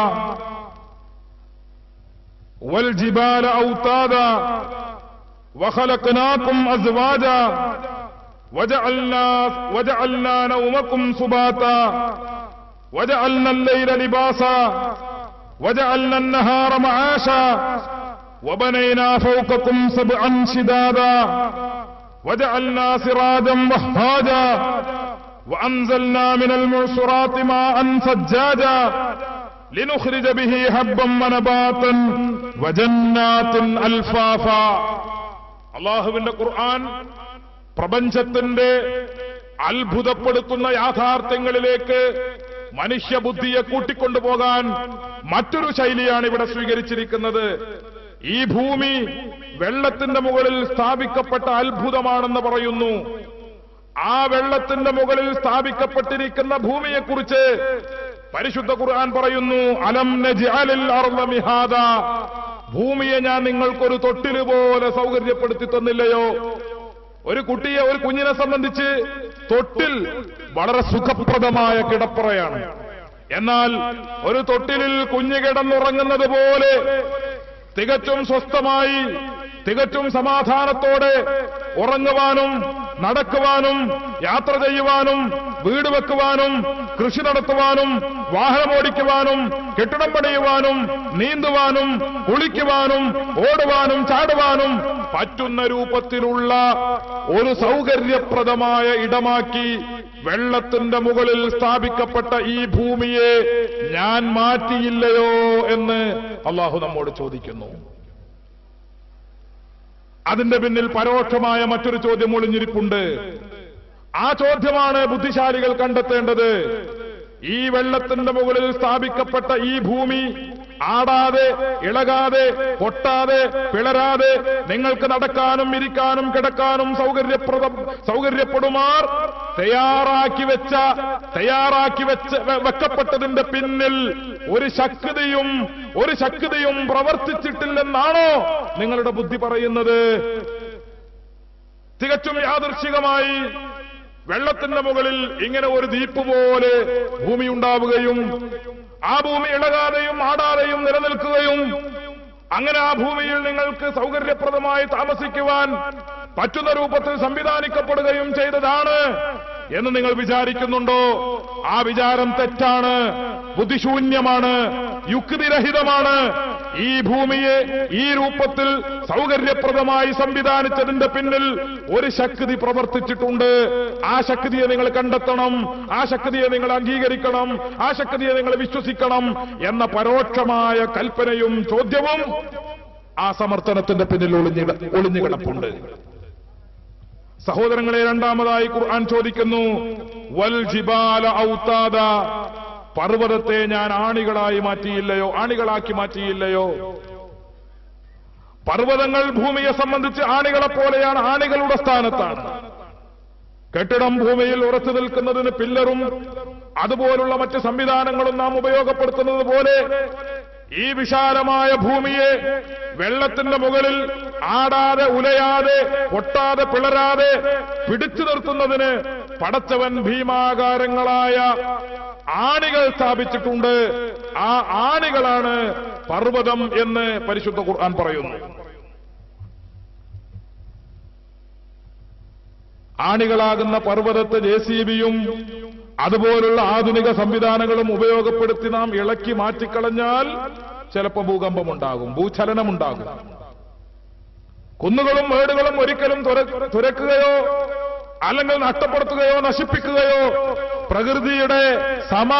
[SPEAKER 1] വൽ ജിബാല ഔതാദാ വഖലഖനാകും അസ്വാജാ വജഅൽനാ വജഅൽനാ നൗമകും സുബാതാ വജഅൽനാ അൽ-ലൈല ലിബാസാ വജഅൽനാ അൻ-നഹാറ മആശാ وبنينا فوقكم سبعا شدادا وجعلنا سراجا وهاجا وأنزلنا من المعصرات ماء ثجاجا لنخرج به حبا ونباتا وجنات ألفافا. അല്ലാഹുവിന്റെ ഖുർആൻ പ്രപഞ്ചത്തിന്റെ അത്ഭുതപ്പെടുത്തുന്ന യാഥാർത്ഥ്യങ്ങളിലേക്ക് മനുഷ്യബുദ്ധിയെ കൂട്ടിക്കൊണ്ടുപോകാൻ മറ്റൊരു ശൈലിയാണ് ഇവിടെ സ്വീകരിച്ചിരിക്കുന്നത്. ഈ ഭൂമി വെള്ളത്തിന്റെ മുകളിൽ സ്ഥാപിക്കപ്പെട്ട അത്ഭുതമാണെന്ന് പറയുന്നു. ആ വെള്ളത്തിന്റെ മുകളിൽ സ്ഥാപിക്കപ്പെട്ടിരിക്കുന്ന ഭൂമിയെക്കുറിച്ച് പരിശുദ്ധ ഖുർആൻ പറയുന്നു, അലം നജ്അലിൽ അർള മിഹാദാ, ഭൂമിയെ ഞാൻ നിങ്ങൾക്കൊരു തൊട്ടില് പോലെ സൗകര്യപ്പെടുത്തി തന്നില്ലയോ? ഒരു കുട്ടിയെ, ഒരു കുഞ്ഞിനെ സംബന്ധിച്ച് തൊട്ടിൽ വളരെ സുഖപ്രദമായ കിടപ്പറയാണ്. എന്നാൽ ഒരു തൊട്ടിലിൽ കുഞ്ഞ് കിടന്നുറങ്ങുന്നത് പോലെ തികച്ചും സ്വസ്ഥമായി, തികച്ചും സമാധാനത്തോടെ ഉറങ്ങുവാനും നടക്കുവാനും യാത്ര ചെയ്യുവാനും വീട് വെക്കുവാനും കൃഷി നടത്തുവാനും വാഹനമോടിക്കുവാനും കെട്ടിടം പണിയുവാനും നീന്തുവാനും കുളിക്കുവാനും ഓടുവാനും ചാടുവാനും പറ്റുന്ന രൂപത്തിലുള്ള ഒരു സൗകര്യപ്രദമായ ഇടമാക്കി വെള്ളത്തിന്റെ മുകളിൽ സ്ഥാപിക്കപ്പെട്ട ഈ ഭൂമിയെ ഞാൻ മാറ്റിയില്ലയോ എന്ന് അല്ലാഹു നമ്മോട് ചോദിക്കുന്നു. അതിന്റെ പിന്നിൽ പരോക്ഷമായ മറ്റൊരു ചോദ്യം ഒളിഞ്ഞിരിപ്പുണ്ട്. ആ ചോദ്യമാണ് ബുദ്ധിശാലികൾ കണ്ടെത്തേണ്ടത്. ഈ വെള്ളത്തിന്റെ മുകളിൽ സ്ഥാപിക്കപ്പെട്ട ഈ ഭൂമി ആടാതെ ഇളകാതെ പൊട്ടാതെ പിളരാതെ നിങ്ങൾക്ക് നടക്കാനും ഇരിക്കാനും കിടക്കാനും സൗകര്യപ്രദം സൗകര്യപ്പെടുമാർ തയ്യാറാക്കി വെച്ച തയ്യാറാക്കി വെച്ച വെക്കപ്പെട്ടതിന്റെ പിന്നിൽ ഒരു ശക്തിയും ഒരു ശക്തിയും പ്രവർത്തിച്ചിട്ടില്ലെന്നാണോ നിങ്ങളുടെ ബുദ്ധി പറയുന്നത്? തികച്ചും യാദൃശ്ചികമായി വെള്ളത്തിന്റെ മുകളിൽ ഇങ്ങനെ ഒരു ദ്വീപ് പോലെ ഭൂമി ഉണ്ടാവുകയും ആ ഭൂമി ഇളകാതെയും ആടാതെയും നിലനിൽക്കുകയും അങ്ങനെ ആ ഭൂമിയിൽ നിങ്ങൾക്ക് സൗകര്യപ്രദമായി താമസിക്കുവാൻ പറ്റുന്ന രൂപത്തിൽ സംവിധാനിക്കപ്പെടുകയും ചെയ്തതാണ് എന്ന് നിങ്ങൾ വിചാരിക്കുന്നുണ്ടോ? ആ വിചാരം തെറ്റാണ്, ബുദ്ധിശൂന്യമാണ്, യുക്തിരഹിതമാണ്. ഈ ഭൂമിയെ ഈ രൂപത്തിൽ സൗകര്യപ്രദമായി സംവിധാനിച്ചതിന്റെ പിന്നിൽ ഒരു ശക്തി പ്രവർത്തിച്ചിട്ടുണ്ട്. ആ ശക്തിയെ നിങ്ങൾ കണ്ടെത്തണം, ആ ശക്തിയെ നിങ്ങൾ അംഗീകരിക്കണം, ആ ശക്തിയെ നിങ്ങൾ വിശ്വസിക്കണം എന്ന പരോക്ഷമായ കൽപ്പനയും ചോദ്യവും ആ സമർത്ഥനത്തിന്റെ പിന്നിൽ ഒളിഞ്ഞു ഒളിഞ്ഞു കിടപ്പുണ്ട്. സഹോദരങ്ങളെ, രണ്ടാമതായി ഖുർആൻ ചോദിക്കുന്നു, വൽ ജിബാല ഔതാദ, പർവ്വതത്തെ ഞാൻ ആണികളായി മാറ്റിയില്ലയോ, ആണികളാക്കി മാറ്റിയില്ലയോ? പർവ്വതങ്ങൾ ഭൂമിയെ സംബന്ധിച്ച് ആണികളെ പോലെയാണ്, ആണികളുടെ സ്ഥാനത്താണ്. കെട്ടിടം ഭൂമിയിൽ ഉറച്ചു നിൽക്കുന്നതിന് പില്ലറും അതുപോലുള്ള മറ്റ് സംവിധാനങ്ങളും നാം ഉപയോഗപ്പെടുത്തുന്നത് പോലെ ഈ വിശാലമായ ഭൂമിയെ വെള്ളത്തിന്റെ മുകളിൽ ആടാതെ ഉലയാതെ പൊട്ടാതെ പിളരാതെ പിടിച്ചു നിർത്തുന്നതിന് പടച്ചവൻ ഭീമാകാരങ്ങളായ ആണികൾ സ്ഥാപിച്ചിട്ടുണ്ട്. ആ ആണികളാണ് പർവ്വതം എന്ന് പരിശുദ്ധ ഖുർആൻ പറയുന്നു. ആണികളാകുന്ന പർവ്വതത്തെ ജെ സി ബിയും അതുപോലുള്ള ആധുനിക സംവിധാനങ്ങളും ഉപയോഗപ്പെടുത്തി നാം ഇളക്കി മാറ്റിക്കളഞ്ഞാൽ ചിലപ്പോൾ ഭൂകമ്പമുണ്ടാകും, ഭൂചലനമുണ്ടാകും. കുന്നുകളും മേടുകളും ഒരിക്കലും തുരക്കുകയോ അല്ലെങ്കിൽ നഷ്ടപ്പെടുത്തുകയോ നശിപ്പിക്കുകയോ പ്രകൃതിയുടെ സമ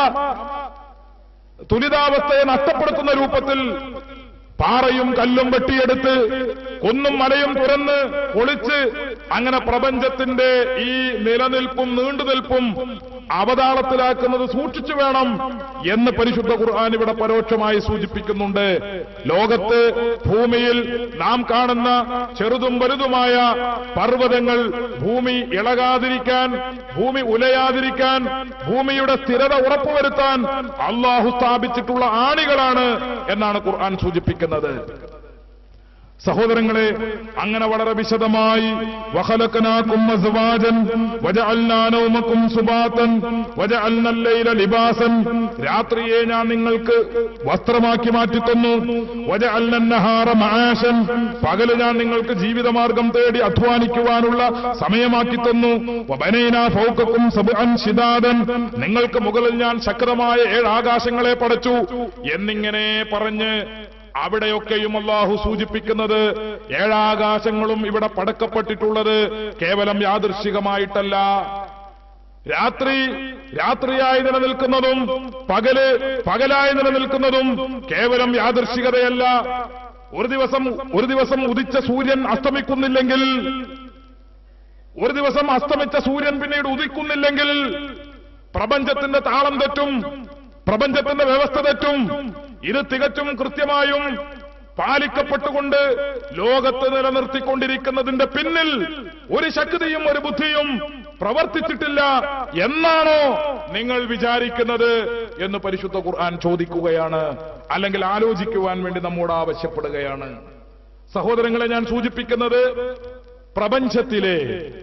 [SPEAKER 1] തുലിതാവസ്ഥയെ നഷ്ടപ്പെടുത്തുന്ന രൂപത്തിൽ പാറയും കല്ലും വെട്ടിയെടുത്ത് കുന്നും മലയും തുറന്ന് പൊളിച്ച് അങ്ങനെ പ്രപഞ്ചത്തിന്റെ ഈ നിലനിൽപ്പും നീണ്ടുനിൽപ്പും അവതാളത്തിലാക്കുന്നത് സൂക്ഷിച്ചു വേണം എന്ന് പരിശുദ്ധ ഖുർആൻ ഇവിടെ പരോക്ഷമായി സൂചിപ്പിക്കുന്നുണ്ട്. ലോകത്ത് ഭൂമിയിൽ നാം കാണുന്ന ചെറുതും വലുതുമായ പർവ്വതങ്ങൾ ഭൂമി ഇളകാതിരിക്കാൻ, ഭൂമി ഉലയാതിരിക്കാൻ, ഭൂമിയുടെ സ്ഥിരത ഉറപ്പുവരുത്താൻ അല്ലാഹു സ്ഥാപിച്ചിട്ടുള്ള ആണികളാണ് എന്നാണ് ഖുർആൻ സൂചിപ്പിക്കുന്നത്. സഹോദരങ്ങളെ, അങ്ങനെ വളരെ വിശദമായി വഖലഖനാകും അസ്വാജൻ വജഅൽനാ നൗമകും സുബാതൻ വജഅൽനൽ ലൈല ലിബാസൻ, രാത്രിയെ ഞാൻ നിങ്ങൾക്ക് വസ്ത്രമാക്കി മാറ്റിത്തന്നു. വജഅൽനൻ നഹാറ മആശൻ, പകല് ഞാൻ നിങ്ങൾക്ക് ജീവിതമാർഗം തേടി അധ്വാനിക്കുവാനുള്ള സമയമാക്കി തന്നു. വബനൈനാ ഫൗകകും സബ്അൻ ശിദാദൻ, നിങ്ങൾക്ക് മുകളിൽ ഞാൻ ശക്തമായ ഏഴ് ആകാശങ്ങളെ പടച്ചു എന്നിങ്ങനെ പറഞ്ഞ് അവിടെയൊക്കെയും അല്ലാഹു സൂചിപ്പിക്കുന്നത് ഏഴാകാശങ്ങളും ഇവിടെ പടക്കപ്പെട്ടിട്ടുള്ളത് കേവലം യാദൃശ്ചികമായിട്ടല്ല. രാത്രി രാത്രിയായി നിലനിൽക്കുന്നതും പകല് പകലായി നിലനിൽക്കുന്നതും കേവലം യാദൃശ്ചികതയല്ല. ഒരു ദിവസം ഒരു ദിവസം ഉദിച്ച സൂര്യൻ അസ്തമിക്കുന്നില്ലെങ്കിൽ, ഒരു ദിവസം അസ്തമിച്ച സൂര്യൻ പിന്നീട് ഉദിക്കുന്നില്ലെങ്കിൽ പ്രപഞ്ചത്തിന്റെ താളം തെറ്റും, പ്രപഞ്ചത്തിന്റെ വ്യവസ്ഥ തെറ്റും. ഇത് തികച്ചും കൃത്യമായും പാലിക്കപ്പെട്ടുകൊണ്ട് ലോകത്ത് നിലനിർത്തിക്കൊണ്ടിരിക്കുന്നതിന്റെ പിന്നിൽ ഒരു ശക്തിയും ഒരു ബുദ്ധിയും പ്രവർത്തിച്ചിട്ടില്ല എന്നാണോ നിങ്ങൾ വിചാരിക്കുന്നത് എന്ന് പരിശുദ്ധ ഖുർആൻ ചോദിക്കുകയാണ്, അല്ലെങ്കിൽ ആലോചിക്കുവാൻ വേണ്ടി നമ്മോട് ആവശ്യപ്പെടുകയാണ്. സഹോദരങ്ങളെ, ഞാൻ സൂചിപ്പിക്കുന്നത് പ്രപഞ്ചത്തിലെ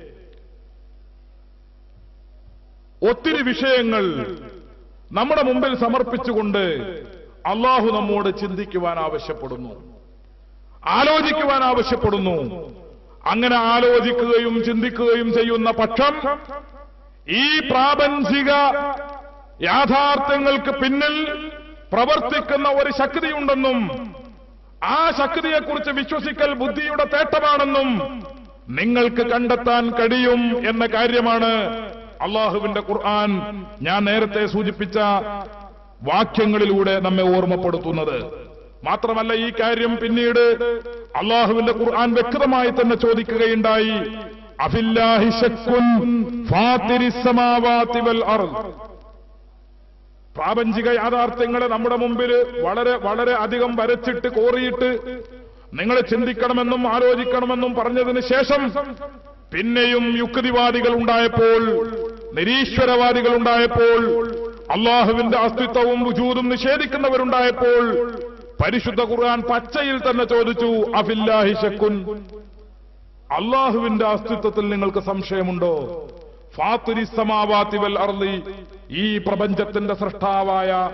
[SPEAKER 1] ഒത്തിരി വിഷയങ്ങൾ നമ്മുടെ മുമ്പിൽ സമർപ്പിച്ചുകൊണ്ട് അല്ലാഹു നമ്മോട് ചിന്തിക്കുവാൻ ആവശ്യപ്പെടുന്നു, ആലോചിക്കുവാൻ ആവശ്യപ്പെടുന്നു. അങ്ങനെ ആലോചിക്കുകയും ചിന്തിക്കുകയും ചെയ്യുന്ന പക്ഷം ഈ പ്രാപഞ്ചിക യാഥാർത്ഥ്യങ്ങൾക്ക് പിന്നിൽ പ്രവർത്തിക്കുന്ന ഒരു ശക്തിയുണ്ടെന്നും ആ ശക്തിയെക്കുറിച്ച് വിശ്വസിക്കൽ ബുദ്ധിയുടെ തേട്ടമാണെന്നും നിങ്ങൾക്ക് കണ്ടെത്താൻ കഴിയും എന്ന കാര്യമാണ് അള്ളാഹുവിന്റെ ഖുർആൻ ഞാൻ നേരത്തെ സൂചിപ്പിച്ച വാക്യങ്ങളിലൂടെ നമ്മെ ഓർമ്മപ്പെടുത്തുന്നത്. മാത്രമല്ല, ഈ കാര്യം പിന്നീട് അള്ളാഹുവിന്റെ ഖുർആൻ വ്യക്തമായി തന്നെ ചോദിക്കുകയുണ്ടായി, അഫില്ലാഹി ശക്കുൻ ഫാത്തിരിസ് സമാവാതി വൽ അർദ്. പ്രാപഞ്ചിക യാഥാർത്ഥ്യങ്ങളെ നമ്മുടെ മുമ്പിൽ വളരെ വളരെ അധികം വരച്ചിട്ട് കോറിയിട്ട് നിങ്ങൾ ചിന്തിക്കണമെന്നും ആലോചിക്കണമെന്നും പറഞ്ഞതിന് ശേഷം പിന്നെയും യുക്തിവാദികൾ ഉണ്ടായപ്പോൾ, നിരീശ്വരവാദികൾ ഉണ്ടായപ്പോൾ, അള്ളാഹുവിന്റെ അസ്തിത്വവും വുജൂദും നിഷേധിക്കുന്നവരുണ്ടായപ്പോൾ പരിശുദ്ധ ഖുർആൻ പച്ചയിൽ തന്നെ ചോദിച്ചു, അഫില്ലാഹി ശക്കുൻ, അള്ളാഹുവിന്റെ അസ്തിത്വത്തിൽ നിങ്ങൾക്ക് സംശയമുണ്ടോ? ഫാത്തിരിസ് സമാവാതി വൽ അർളി, ഈ പ്രപഞ്ചത്തിന്റെ സൃഷ്ടാവായ,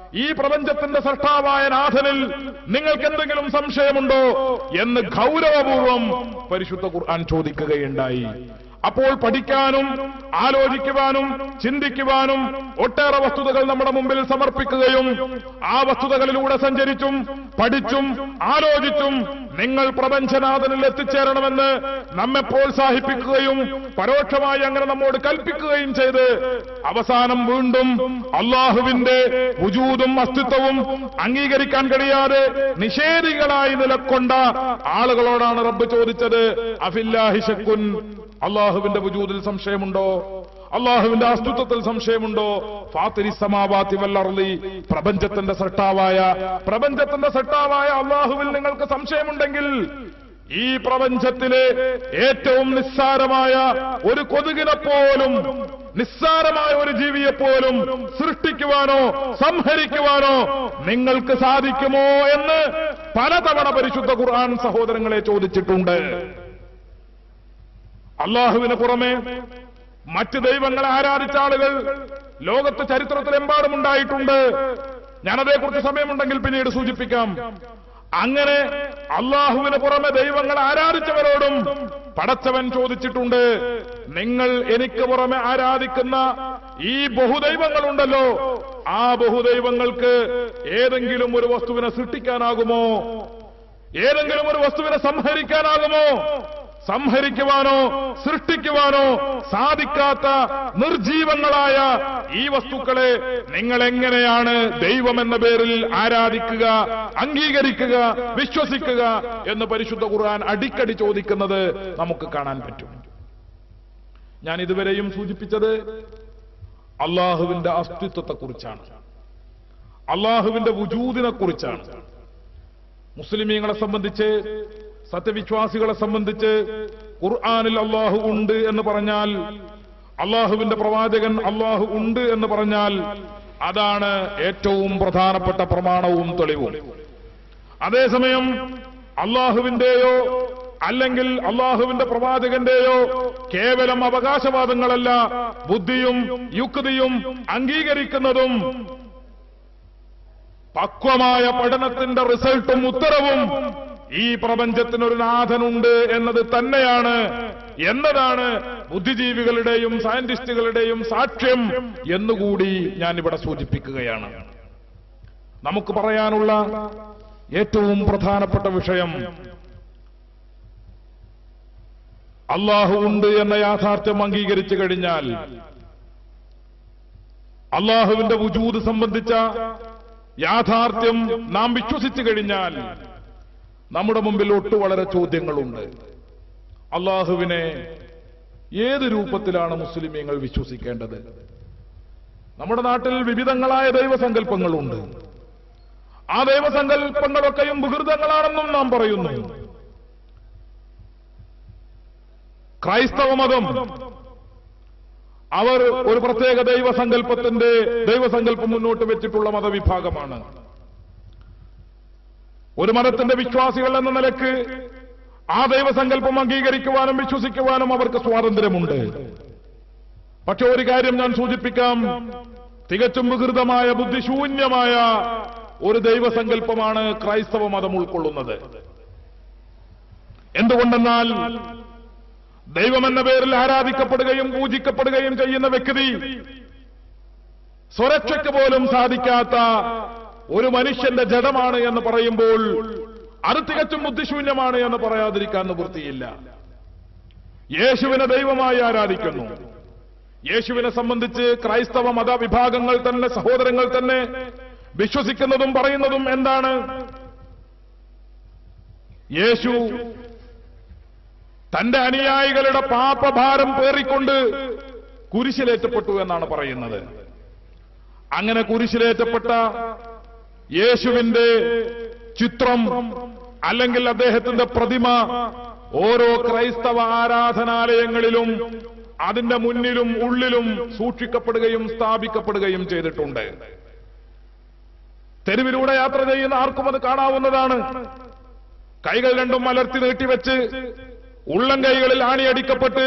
[SPEAKER 1] ഈ പ്രപഞ്ചത്തിന്റെ സൃഷ്ടാവായ നാഥനിൽ നിങ്ങൾക്ക് എന്തെങ്കിലും സംശയമുണ്ടോ എന്ന് ഗൗരവപൂർവം പരിശുദ്ധ ഖുർആൻ ചോദിക്കുകയുണ്ടായി. അപ്പോൾ പഠിക്കാനും ആലോചിക്കുവാനും ചിന്തിക്കുവാനും ഒട്ടേറെ വസ്തുതകൾ നമ്മുടെ മുമ്പിൽ സമർപ്പിക്കുകയും ആ വസ്തുതകളിലൂടെ സഞ്ചരിച്ചും പഠിച്ചും ആലോചിച്ചും നിങ്ങൾ പ്രപഞ്ചനാഥനിൽ എത്തിച്ചേരണമെന്ന് നമ്മെ പ്രോത്സാഹിപ്പിക്കുകയും പരോക്ഷമായി അങ്ങനെ നമ്മോട് കൽപ്പിക്കുകയും ചെയ്ത് അവസാനം വീണ്ടും അള്ളാഹുവിന്റെ വുജൂദും അസ്തിത്വവും അംഗീകരിക്കാൻ കഴിയാതെ നിഷേധികളായി നിലക്കൊണ്ട ആളുകളോടാണ് റബ്ബ് ചോദിച്ചത്, അഫില്ലാഹി ശക്കുൻ, അള്ളാഹുവിന്റെ വുജൂദിൽ സംശയമുണ്ടോ? അള്ളാഹുവിന്റെ അസ്തിത്വത്തിൽ സംശയമുണ്ടോ? ഫാത്തിരി സമാവാതി വൽ അർളി, പ്രപഞ്ചത്തിന്റെ സൃഷ്ടാവായ പ്രപഞ്ചത്തിന്റെ സൃഷ്ടാവായ അള്ളാഹുവിൽ നിങ്ങൾക്ക് സംശയമുണ്ടെങ്കിൽ ഈ പ്രപഞ്ചത്തിലെ ഏറ്റവും നിസ്സാരമായ ഒരു കൊതുകിനെ പോലും, നിസ്സാരമായ ഒരു ജീവിയെപ്പോലും സൃഷ്ടിക്കുവാനോ സംഹരിക്കുവാനോ നിങ്ങൾക്ക് സാധിക്കുമോ എന്ന് പലതവണ പരിശുദ്ധ ഖുർആൻ സഹോദരങ്ങളെ ചോദിച്ചിട്ടുണ്ട്. അള്ളാഹുവിന് പുറമെ മറ്റ് ദൈവങ്ങളെ ആരാധിച്ച ആളുകൾ ലോകത്ത് ചരിത്രത്തിലെമ്പാടും ഉണ്ടായിട്ടുണ്ട്. ഞാനതേക്കുറിച്ച് സമയമുണ്ടെങ്കിൽ പിന്നീട് സൂചിപ്പിക്കാം. അങ്ങനെ അള്ളാഹുവിന് പുറമെ ദൈവങ്ങളെ ആരാധിച്ചവരോടും പടച്ചവൻ ചോദിച്ചിട്ടുണ്ട്, നിങ്ങൾ എനിക്ക് പുറമെ ആരാധിക്കുന്ന ഈ ബഹുദൈവങ്ങളുണ്ടല്ലോ, ആ ബഹുദൈവങ്ങൾക്ക് ഏതെങ്കിലും ഒരു വസ്തുവിനെ സൃഷ്ടിക്കാനാകുമോ? ഏതെങ്കിലും ഒരു വസ്തുവിനെ സംഹരിക്കാനാകുമോ? സംഹരിക്കുവാനോ സൃഷ്ടിക്കുവാനോ സാധിക്കാത്ത നിർജീവങ്ങളായ ഈ വസ്തുക്കളെ നിങ്ങൾ എങ്ങനെയാണ് ദൈവമെന്ന പേരിൽ ആരാധിക്കുക, അംഗീകരിക്കുക, വിശ്വസിക്കുക എന്ന് പരിശുദ്ധ ഖുർആൻ അടിക്കടി ചോദിക്കുന്നത് നമുക്ക് കാണാൻ പറ്റും. ഞാൻ ഇതുവരെയും സൂചിപ്പിച്ചത് അള്ളാഹുവിന്റെ അസ്തിത്വത്തെക്കുറിച്ചാണ്, അള്ളാഹുവിന്റെ വുജൂദിനെ കുറിച്ചാണ്. മുസ്ലിമീങ്ങളെ സംബന്ധിച്ച്, സത്യവിശ്വാസികളെ സംബന്ധിച്ച് ഖുർആനിൽ അള്ളാഹു ഉണ്ട് എന്ന് പറഞ്ഞാൽ, അള്ളാഹുവിന്റെ പ്രവാചകൻ അള്ളാഹു ഉണ്ട് എന്ന് പറഞ്ഞാൽ അതാണ് ഏറ്റവും പ്രധാനപ്പെട്ട പ്രമാണവും തെളിവും. അതേസമയം അള്ളാഹുവിന്റെയോ അല്ലെങ്കിൽ അള്ളാഹുവിന്റെ പ്രവാചകന്റെയോ കേവലം അവകാശവാദങ്ങളല്ല, ബുദ്ധിയും യുക്തിയും അംഗീകരിക്കുന്നതും പക്വമായ പഠനത്തിന്റെ റിസൾട്ടും ഉത്തരവും ഈ പ്രപഞ്ചത്തിനൊരു നാഥനുണ്ട് എന്നത് തന്നെയാണ് എന്നതാണ് ബുദ്ധിജീവികളുടെയും സയന്റിസ്റ്റുകളുടെയും സാക്ഷ്യം എന്നുകൂടി ഞാനിവിടെ സൂചിപ്പിക്കുകയാണ്. നമുക്ക് പറയാനുള്ള ഏറ്റവും പ്രധാനപ്പെട്ട വിഷയം അള്ളാഹു ഉണ്ട് എന്ന യാഥാർത്ഥ്യം അംഗീകരിച്ചു കഴിഞ്ഞാൽ, അള്ളാഹുവിന്റെ വുജൂദ് സംബന്ധിച്ച യാഥാർത്ഥ്യം നാം വിശ്വസിച്ചു കഴിഞ്ഞാൽ നമ്മുടെ മുമ്പിൽ ഒട്ടു വളരെ ചോദ്യങ്ങളുണ്ട്. അള്ളാഹുവിനെ ഏത് രൂപത്തിലാണ് മുസ്ലിമീങ്ങൾ വിശ്വസിക്കേണ്ടത്? നമ്മുടെ നാട്ടിൽ വിവിധങ്ങളായ ദൈവസങ്കല്പങ്ങളുണ്ട്. ആ ദൈവസങ്കല്പങ്ങളൊക്കെയും വികൃതങ്ങളാണെന്നും നാം പറയുന്നു. ക്രൈസ്തവ മതം അവർ ഒരു പ്രത്യേക ദൈവസങ്കല്പത്തിന്റെ ദൈവസങ്കല്പം മുന്നോട്ട് വെച്ചിട്ടുള്ള മതവിഭാഗമാണ്. ഒരു മതത്തിന്റെ വിശ്വാസികൾ എന്ന നിലക്ക് ആ ദൈവസങ്കല്പം അംഗീകരിക്കുവാനും വിശ്വസിക്കുവാനും അവർക്ക് സ്വാതന്ത്ര്യമുണ്ട്. പക്ഷെ ഒരു കാര്യം ഞാൻ സൂചിപ്പിക്കാം, തികച്ചും വികൃതമായ ബുദ്ധിശൂന്യമായ ഒരു ദൈവസങ്കല്പമാണ് ക്രൈസ്തവ മതം ഉൾക്കൊള്ളുന്നത്. എന്തുകൊണ്ടെന്നാൽ ദൈവമെന്ന പേരിൽ ആരാധിക്കപ്പെടുകയും പൂജിക്കപ്പെടുകയും ചെയ്യുന്ന വ്യക്തി സ്വരക്ഷയ്ക്ക് പോലും സാധിക്കാത്ത ഒരു മനുഷ്യന്റെ ജഡമാണ് എന്ന് പറയുമ്പോൾ അത് തികച്ചും ബുദ്ധിശൂന്യമാണ് എന്ന് പറയാതിരിക്കാൻ നിവൃത്തിയില്ല. യേശുവിനെ ദൈവമായി ആരാധിക്കുന്നു. യേശുവിനെ സംബന്ധിച്ച് ക്രൈസ്തവ മതവിഭാഗങ്ങൾ തന്നെ, സഹോദരങ്ങൾ തന്നെ വിശ്വസിക്കുന്നതും പറയുന്നതും എന്താണ്? യേശു തന്റെ അനുയായികളുടെ പാപഭാരം പേറിക്കൊണ്ട് കുരിശിലേറ്റപ്പെട്ടു എന്നാണ് പറയുന്നത്. അങ്ങനെ കുരിശിലേറ്റപ്പെട്ട യേശുവിന്റെ ചിത്രം അല്ലെങ്കിൽ അദ്ദേഹത്തിന്റെ പ്രതിമ ഓരോ ക്രൈസ്തവ ആരാധനാലയങ്ങളിലും അതിന്റെ മുന്നിലും ഉള്ളിലും സൂക്ഷിക്കപ്പെടുകയും സ്ഥാപിക്കപ്പെടുകയും ചെയ്തിട്ടുണ്ട്. തെരുവിലൂടെ യാത്ര ചെയ്യുന്ന ആർക്കും അത് കാണാവുന്നതാണ്. കൈകൾ രണ്ടും മലർത്തി നീട്ടിവെച്ച് ഉള്ളം കൈകളിൽ ആണിയടിക്കപ്പെട്ട്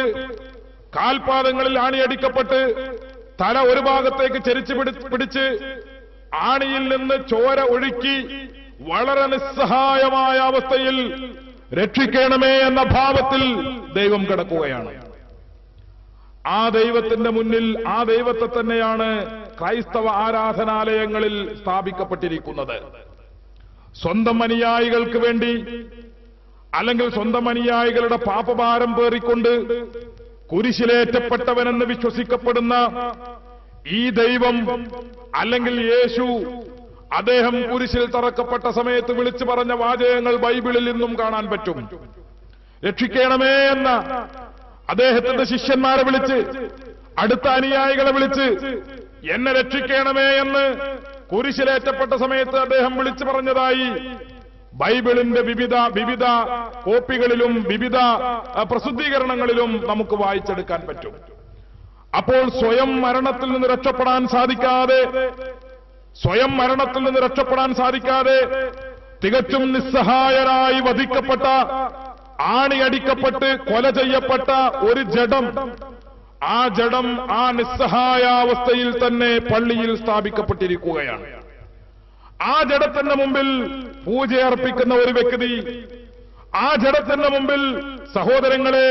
[SPEAKER 1] കാൽപാദങ്ങളിൽ ആണിയടിക്കപ്പെട്ട് തല ഒരു ഭാഗത്തേക്ക് ചരിച്ചു പിടിച്ച് ആണിയിൽ നിന്ന് ചോര ഒഴുക്കി വളരെ നിസ്സഹായമായ അവസ്ഥയിൽ രക്ഷിക്കണമേ എന്ന ഭാവത്തിൽ ദൈവം കിടക്കുകയാണ്. ആ ദൈവത്തിന്റെ മുന്നിൽ ആ ദൈവത്തെ തന്നെയാണ് ക്രൈസ്തവ ആരാധനാലയങ്ങളിൽ സ്ഥാപിക്കപ്പെട്ടിരിക്കുന്നത്. സ്വന്തം അനുയായികൾക്ക് വേണ്ടി അല്ലെങ്കിൽ സ്വന്തം അനുയായികളുടെ പാപഭാരം പേറിക്കൊണ്ട് കുരിശിലേറ്റപ്പെട്ടവനെന്ന് വിശ്വസിക്കപ്പെടുന്ന ഈ ദൈവം അല്ലെങ്കിൽ യേശു, അദ്ദേഹം കുരിശിൽ തറക്കപ്പെട്ട സമയത്ത് വിളിച്ചു പറഞ്ഞ വാചകങ്ങൾ ബൈബിളിൽ നിന്നും കാണാൻ പറ്റും. രക്ഷിക്കണമേ എന്ന അദ്ദേഹത്തിന്റെ ശിഷ്യന്മാരെ വിളിച്ച്, അടുത്ത അനുയായികളെ വിളിച്ച് എന്നെ രക്ഷിക്കണമേ എന്ന് കുരിശിലേറ്റപ്പെട്ട സമയത്ത് അദ്ദേഹം വിളിച്ചു പറഞ്ഞതായി ബൈബിളിന്റെ വിവിധ വിവിധ കോപ്പികളിലും വിവിധ പ്രസിദ്ധീകരണങ്ങളിലും നമുക്ക് വായിച്ചെടുക്കാൻ പറ്റും. അപ്പോൾ സ്വയം മരണത്തിൽ നിന്ന് രക്ഷപ്പെടാൻ സാധിക്കാതെ സ്വയം മരണത്തിൽ നിന്ന് രക്ഷപ്പെടാൻ സാധിക്കാതെ തികച്ചും നിസ്സഹായരായി വധിക്കപ്പെട്ട, ആണിയടിക്കപ്പെട്ട് കൊല ചെയ്യപ്പെട്ട ഒരു ജഡം, ആ ജഡം ആ നിസ്സഹായാവസ്ഥയിൽ തന്നെ പള്ളിയിൽ സ്ഥാപിക്കപ്പെട്ടിരിക്കുകയാണ്. ആ ജഡത്തിന്റെ മുമ്പിൽ പൂജയർപ്പിക്കുന്ന ഒരു വ്യക്തി, ആ ജഡത്തിന്റെ മുമ്പിൽ സഹോദരങ്ങളെ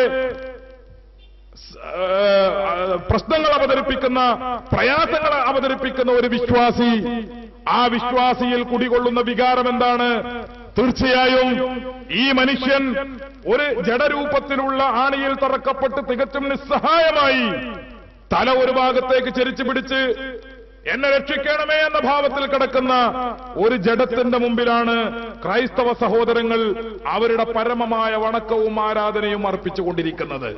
[SPEAKER 1] പ്രശ്നങ്ങൾ അവതരിപ്പിക്കുന്ന, പ്രയാസങ്ങൾ അവതരിപ്പിക്കുന്ന ഒരു വിശ്വാസി, ആ വിശ്വാസിയിൽ കുടികൊള്ളുന്ന വികാരം എന്താണ്? തീർച്ചയായും ഈ മനുഷ്യൻ ഒരു ജഡരൂപത്തിലുള്ള ആണിയിൽ തറക്കപ്പെട്ട് തികച്ചും നിസ്സഹായമായി തല ഒരു ഭാഗത്തേക്ക് ചെരിച്ചു പിടിച്ച് എന്നെ രക്ഷിക്കണമേ എന്ന ഭാവത്തിൽ കിടക്കുന്ന ഒരു ജഡത്തിന്റെ മുമ്പിലാണ് ക്രൈസ്തവ സഹോദരങ്ങൾ അവരുടെ പരമമായ വണക്കവും ആരാധനയും അർപ്പിച്ചുകൊണ്ടിരിക്കുന്നത്.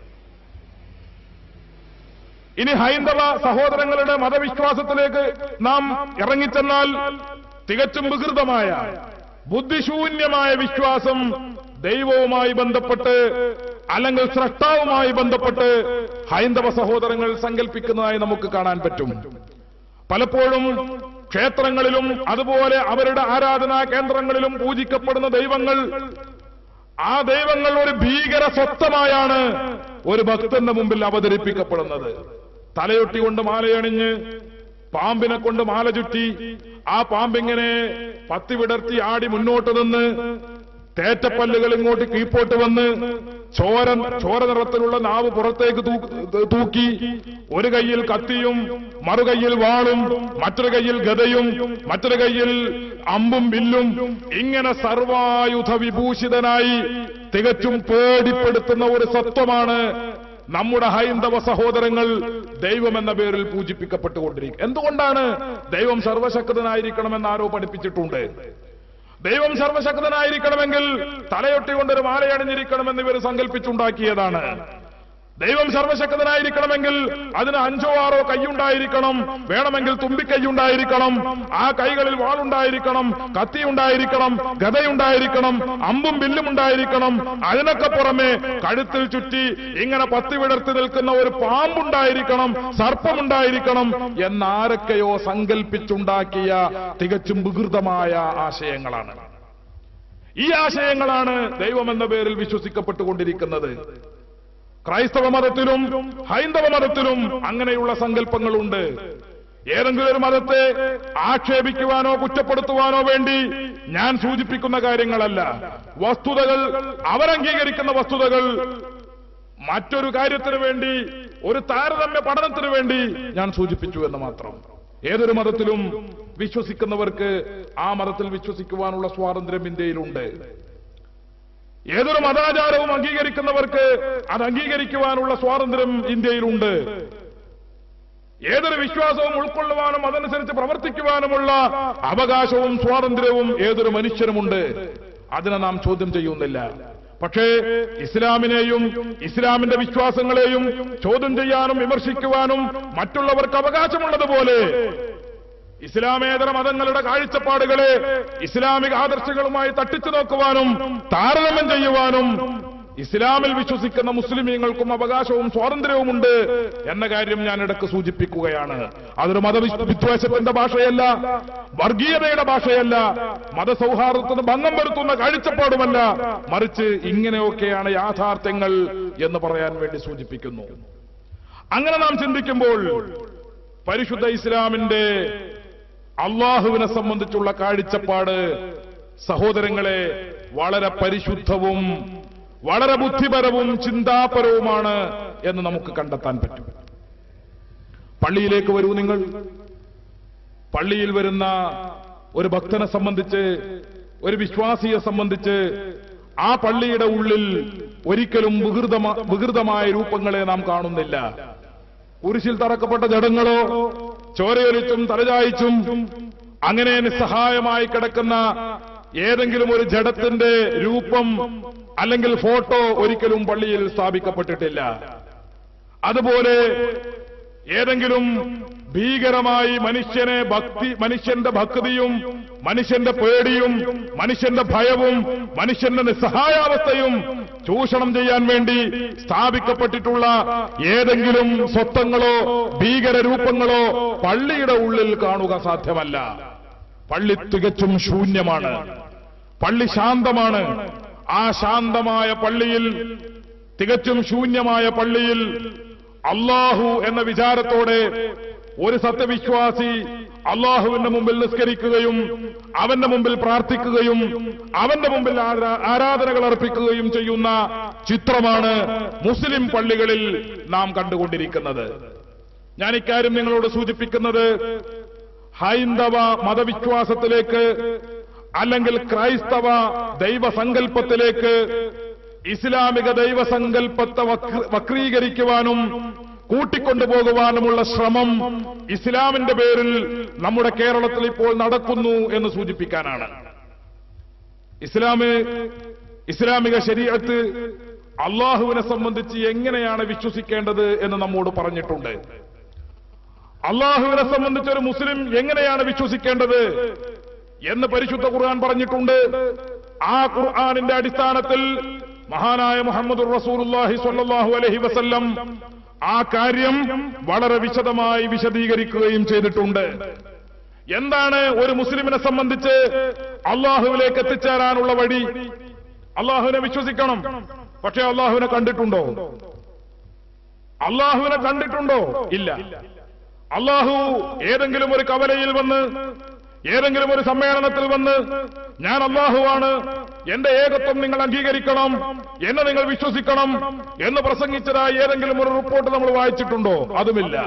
[SPEAKER 1] ഇനി ഹൈന്ദവ സഹോദരങ്ങളുടെ മതവിശ്വാസത്തിലേക്ക് നാം ഇറങ്ങിച്ചെന്നാൽ തികച്ചും വികൃതമായ, ബുദ്ധിശൂന്യമായ വിശ്വാസം ദൈവവുമായി ബന്ധപ്പെട്ട് അല്ലെങ്കിൽ സ്രഷ്ടാവുമായി ബന്ധപ്പെട്ട് ഹൈന്ദവ സഹോദരങ്ങൾ സങ്കല്പിക്കുന്നതായി നമുക്ക് കാണാൻ പറ്റും. പലപ്പോഴും ക്ഷേത്രങ്ങളിലും അതുപോലെ അവരുടെ ആരാധനാ കേന്ദ്രങ്ങളിലും പൂജിക്കപ്പെടുന്ന ദൈവങ്ങൾ, ആ ദൈവങ്ങൾ ഒരു ഭീകര സ്വത്വമായാണ് ഒരു ഭക്തന്റെ മുമ്പിൽ അവതരിപ്പിക്കപ്പെടുന്നത്. തലയൊട്ടി കൊണ്ട് മാലയണിഞ്ഞ്, പാമ്പിനെ കൊണ്ട് മാല ചുറ്റി, ആ പാമ്പിങ്ങനെ പത്തി വിടർത്തി ആടി മുന്നോട്ട് നിന്ന്, തേറ്റപ്പല്ലുകൾ ഇങ്ങോട്ട് കീപ്പോട്ട് വന്ന്, ചോര ചോര നിറത്തിലുള്ള നാവ് പുറത്തേക്ക് തൂക്കി, ഒരു കൈയിൽ കത്തിയും മറുകൈയിൽ വാളും മറ്റൊരു കൈയിൽ ഗദയും മറ്റൊരു കൈയിൽ അമ്പും വില്ലും, ഇങ്ങനെ സർവായുധ വിഭൂഷിതനായി തികച്ചും പേടിപ്പെടുത്തുന്ന ഒരു സത്വമാണ് നമ്മുടെ ഹൈന്ദവ സഹോദരങ്ങൾ ദൈവമെന്ന പേരിൽ പൂജിപ്പിക്കപ്പെട്ടുകൊണ്ടിരിക്കുക. എന്തുകൊണ്ടാണ്? ദൈവം സർവശക്തനായിരിക്കണമെന്ന് ആരോ പഠിപ്പിച്ചിട്ടുണ്ട്. ദൈവം സർവശക്തനായിരിക്കണമെങ്കിൽ തലയൊട്ടികൊണ്ടൊരു മാലയണിഞ്ഞിരിക്കണമെന്ന് ഇവർ സങ്കല്പിച്ചുണ്ടാക്കിയതാണ്. ദൈവം സർവശക്തനായിരിക്കണമെങ്കിൽ അതിന് അഞ്ചോ ആറോ കൈയുണ്ടായിരിക്കണം, വേണമെങ്കിൽ തുമ്പിക്കൈയുണ്ടായിരിക്കണം, ആ കൈകളിൽ വാളുണ്ടായിരിക്കണം, കത്തിയുണ്ടായിരിക്കണം, ഗദയുണ്ടായിരിക്കണം, അമ്പും വില്ലും ഉണ്ടായിരിക്കണം, അതിനൊക്കെ പുറമെ കഴുത്തിൽ ചുറ്റി ഇങ്ങനെ പത്തി വിടർത്തി നിൽക്കുന്ന ഒരു പാമ്പുണ്ടായിരിക്കണം, സർപ്പമുണ്ടായിരിക്കണം എന്നാരൊക്കെയോ സങ്കല്പിച്ചുണ്ടാക്കിയ തികച്ചും വികൃതമായ ആശയങ്ങളാണ്. ഈ ആശയങ്ങളാണ് ദൈവമെന്ന പേരിൽ വിശ്വസിക്കപ്പെട്ടുകൊണ്ടിരിക്കുന്നത്. ക്രൈസ്തവ മതത്തിലും ഹൈന്ദവ മതത്തിലും അങ്ങനെയുള്ള സങ്കല്പങ്ങളുണ്ട്. ഏതെങ്കിലും ഒരു മതത്തെ ആക്ഷേപിക്കുവാനോ കുറ്റപ്പെടുത്തുവാനോ വേണ്ടി ഞാൻ സൂചിപ്പിക്കുന്ന കാര്യങ്ങളല്ല. വസ്തുതകൾ, അവരംഗീകരിക്കുന്ന വസ്തുതകൾ മറ്റൊരു കാര്യത്തിന് വേണ്ടി, ഒരു താരതമ്യ പഠനത്തിന് വേണ്ടി ഞാൻ സൂചിപ്പിച്ചു എന്ന് മാത്രം. ഏതൊരു മതത്തിലും വിശ്വസിക്കുന്നവർക്ക് ആ മതത്തിൽ വിശ്വസിക്കുവാനുള്ള സ്വാതന്ത്ര്യം ഇന്ത്യയിലുണ്ട്. ഏതൊരു മതാചാരവും അംഗീകരിക്കുന്നവർക്ക് അത് അംഗീകരിക്കുവാനുള്ള സ്വാതന്ത്ര്യം ഇന്ത്യയിലുണ്ട്. ഏതൊരു വിശ്വാസവും ഉൾക്കൊള്ളുവാനും അതനുസരിച്ച് പ്രവർത്തിക്കുവാനുമുള്ള അവകാശവും സ്വാതന്ത്ര്യവും ഏതൊരു മനുഷ്യനുമുണ്ട്. അതിനെ നാം ചോദ്യം ചെയ്യുന്നില്ല. പക്ഷേ ഇസ്ലാമിനെയും ഇസ്ലാമിന്റെ വിശ്വാസങ്ങളെയും ചോദ്യം ചെയ്യാനും വിമർശിക്കുവാനും മറ്റുള്ളവർക്ക് അവകാശമുള്ളതുപോലെ ഇസ്ലാമേതര മതങ്ങളുടെ കാഴ്ചപ്പാടുകളെ ഇസ്ലാമിക ആദർശങ്ങളുമായി തട്ടിച്ചു നോക്കുവാനും താരതമ്യം ചെയ്യുവാനും ഇസ്ലാമിൽ വിശ്വസിക്കുന്ന മുസ്ലിമീങ്ങൾക്കും അവകാശവും സ്വാതന്ത്ര്യവുമുണ്ട് എന്ന കാര്യം ഞാൻ ഇടയ്ക്ക് സൂചിപ്പിക്കുകയാണ്. അതൊരു മതവിദ്വേഷത്തിന്റെ ഭാഷയല്ല, വർഗീയതയുടെ ഭാഷയല്ല, മതസൗഹാർദ്ദത്തിന് ഭംഗം വരുത്തുന്ന കാഴ്ചപ്പാടുമല്ല, മറിച്ച് ഇങ്ങനെയൊക്കെയാണ് യാഥാർത്ഥ്യങ്ങൾ എന്ന് പറയാൻ വേണ്ടി സൂചിപ്പിക്കുന്നു. അങ്ങനെ നാം ചിന്തിക്കുമ്പോൾ പരിശുദ്ധ ഇസ്ലാമിന്റെ അള്ളാഹുവിനെ സംബന്ധിച്ചുള്ള കാഴ്ചപ്പാട് സഹോദരങ്ങളെ വളരെ പരിശുദ്ധവും വളരെ ബുദ്ധിപരവും ചിന്താപരവുമാണ് എന്ന് നമുക്ക് കണ്ടെത്താൻ പറ്റും. പള്ളിയിലേക്ക് വരൂ നിങ്ങൾ. പള്ളിയിൽ വരുന്ന ഒരു ഭക്തനെ സംബന്ധിച്ച്, ഒരു വിശ്വാസിയെ സംബന്ധിച്ച് ആ പള്ളിയുടെ ഉള്ളിൽ ഒരിക്കലും വികൃതമാ വികൃതമായ രൂപങ്ങളെ നാം കാണുന്നില്ല. കുരിശിൽ തറക്കപ്പെട്ട ജഡങ്ങളോ ചോരയൊലിച്ചും തലചായിച്ചും അങ്ങനെ നിസ്സഹായമായി കിടക്കുന്ന ഏതെങ്കിലും ഒരു ജഡത്തിന്റെ രൂപം അല്ലെങ്കിൽ ഫോട്ടോ ഒരിക്കലും പള്ളിയിൽ സ്ഥാപിക്കപ്പെട്ടിട്ടില്ല. അതുപോലെ ഏതെങ്കിലും ഭീകരമായി മനുഷ്യനെ ഭക്തി മനുഷ്യന്റെ ഭക്തിയും മനുഷ്യന്റെ പേടിയും മനുഷ്യന്റെ ഭയവും മനുഷ്യന്റെ നിസ്സഹായാവസ്ഥയും ചൂഷണം ചെയ്യാൻ വേണ്ടി സ്ഥാപിക്കപ്പെട്ടിട്ടുള്ള ഏതെങ്കിലും സ്വത്വങ്ങളോ ഭീകരരൂപങ്ങളോ പള്ളിയുടെ ഉള്ളിൽ കാണുക സാധ്യമല്ല. പള്ളി തികച്ചും ശൂന്യമാണ്. പള്ളി ശാന്തമാണ്. ആ ശാന്തമായ പള്ളിയിൽ, തികച്ചും ശൂന്യമായ പള്ളിയിൽ അള്ളാഹു എന്ന വിചാരത്തോടെ ഒരു സത്യവിശ്വാസി അള്ളാഹുവിന്റെ മുമ്പിൽ നിസ്കരിക്കുകയും അവന്റെ മുമ്പിൽ പ്രാർത്ഥിക്കുകയും അവന്റെ മുമ്പിൽ ആരാധനകൾ അർപ്പിക്കുകയും ചെയ്യുന്ന ചിത്രമാണ് മുസ്ലിം പള്ളികളിൽ നാം കണ്ടുകൊണ്ടിരിക്കുന്നത്. ഞാൻ ഇക്കാര്യം നിങ്ങളോട് സൂചിപ്പിക്കുന്നത് ഹൈന്ദവ മതവിശ്വാസത്തിലേക്ക് അല്ലെങ്കിൽ ക്രൈസ്തവ ദൈവസങ്കല്പത്തിലേക്ക് ഇസ്ലാമിക ദൈവസങ്കല്പത്തെ വക്രീകരിക്കുവാനും കൂട്ടിക്കൊണ്ടുപോകുവാനുമുള്ള ശ്രമം ഇസ്ലാമിന്റെ പേരിൽ നമ്മുടെ കേരളത്തിൽ ഇപ്പോൾ നടക്കുന്നു എന്ന് സൂചിപ്പിക്കാനാണ്. ഇസ്ലാമ് ഇസ്ലാമിക ശരീഅത്ത് അള്ളാഹുവിനെ സംബന്ധിച്ച് എങ്ങനെയാണ് വിശ്വസിക്കേണ്ടത് എന്ന് നമ്മോട് പറഞ്ഞിട്ടുണ്ട്. അള്ളാഹുവിനെ സംബന്ധിച്ച് ഒരു മുസ്ലിം എങ്ങനെയാണ് വിശ്വസിക്കേണ്ടത് എന്ന് പരിശുദ്ധ ഖുർആൻ പറഞ്ഞിട്ടുണ്ട്. ആ ഖുർആനിന്റെ അടിസ്ഥാനത്തിൽ മഹാനായ മുഹമ്മദുർ റസൂലുള്ളാഹി സ്വല്ലല്ലാഹു അലൈഹി വസല്ലം ആ കാര്യം വളരെ വിശദമായി വിശദീകരിക്കുകയും ചെയ്തിട്ടുണ്ട്. എന്താണ് ഒരു മുസ്ലിമിനെ സംബന്ധിച്ച് അള്ളാഹുവിലേക്ക് എത്തിച്ചേരാനുള്ള വഴി? അള്ളാഹുവിനെ വിശ്വസിക്കണം. പക്ഷേ അള്ളാഹുവിനെ കണ്ടിട്ടുണ്ടോ? അള്ളാഹുവിനെ കണ്ടിട്ടുണ്ടോ? ഇല്ല. അള്ളാഹു ഏതെങ്കിലും ഒരു കവലയിൽ വന്ന്, ഏതെങ്കിലും ഒരു സമ്മേളനത്തിൽ വന്ന് ഞാൻ അള്ളാഹുവാണ്, എന്റെ ഏകത്വം നിങ്ങൾ അംഗീകരിക്കണം, എന്നെ നിങ്ങൾ വിശ്വസിക്കണം എന്ന് പ്രസംഗിച്ചതായി ഏതെങ്കിലും ഒരു റിപ്പോർട്ട് നമ്മൾ വായിച്ചിട്ടുണ്ടോ? അതുമില്ല.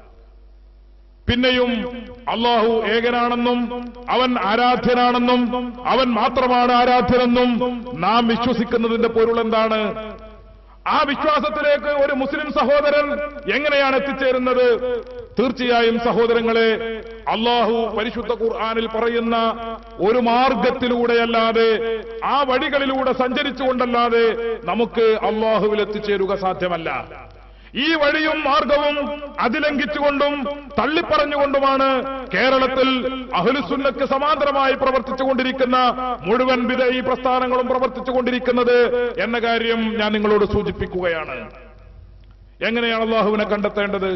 [SPEAKER 1] പിന്നെയും അള്ളാഹു ഏകനാണെന്നും അവൻ ആരാധ്യനാണെന്നും അവൻ മാത്രമാണ് ആരാധ്യനെന്നും നാം വിശ്വസിക്കുന്നതിന്റെ പൊരുൾ എന്താണ്? ആ വിശ്വാസത്തിലേക്ക് ഒരു മുസ്ലിം സഹോദരൻ എങ്ങനെയാണ് എത്തിച്ചേരുന്നത്? തീർച്ചയായും സഹോദരങ്ങളെ, അള്ളാഹു പരിശുദ്ധ ഖുർആനിൽ പറയുന്ന ഒരു മാർഗത്തിലൂടെയല്ലാതെ, ആ വഴികളിലൂടെ സഞ്ചരിച്ചുകൊണ്ടല്ലാതെ നമുക്ക് അള്ളാഹുവിൽ എത്തിച്ചേരുക സാധ്യമല്ല. ഈ വഴിയും മാർഗവും അതിലംഘിച്ചുകൊണ്ടും തള്ളിപ്പറഞ്ഞുകൊണ്ടുമാണ് കേരളത്തിൽ അഹ്ലുസുന്നക്ക് സമാന്തരമായി പ്രവർത്തിച്ചുകൊണ്ടിരിക്കുന്ന മുഴുവൻ ബിദ്അഈ പ്രസ്ഥാനങ്ങളും പ്രവർത്തിച്ചുകൊണ്ടിരിക്കുന്നത് എന്ന കാര്യം ഞാൻ നിങ്ങളോട് സൂചിപ്പിക്കുകയാണ്. എങ്ങനെയാണ് അള്ളാഹുവിനെ കണ്ടെത്തേണ്ടത്?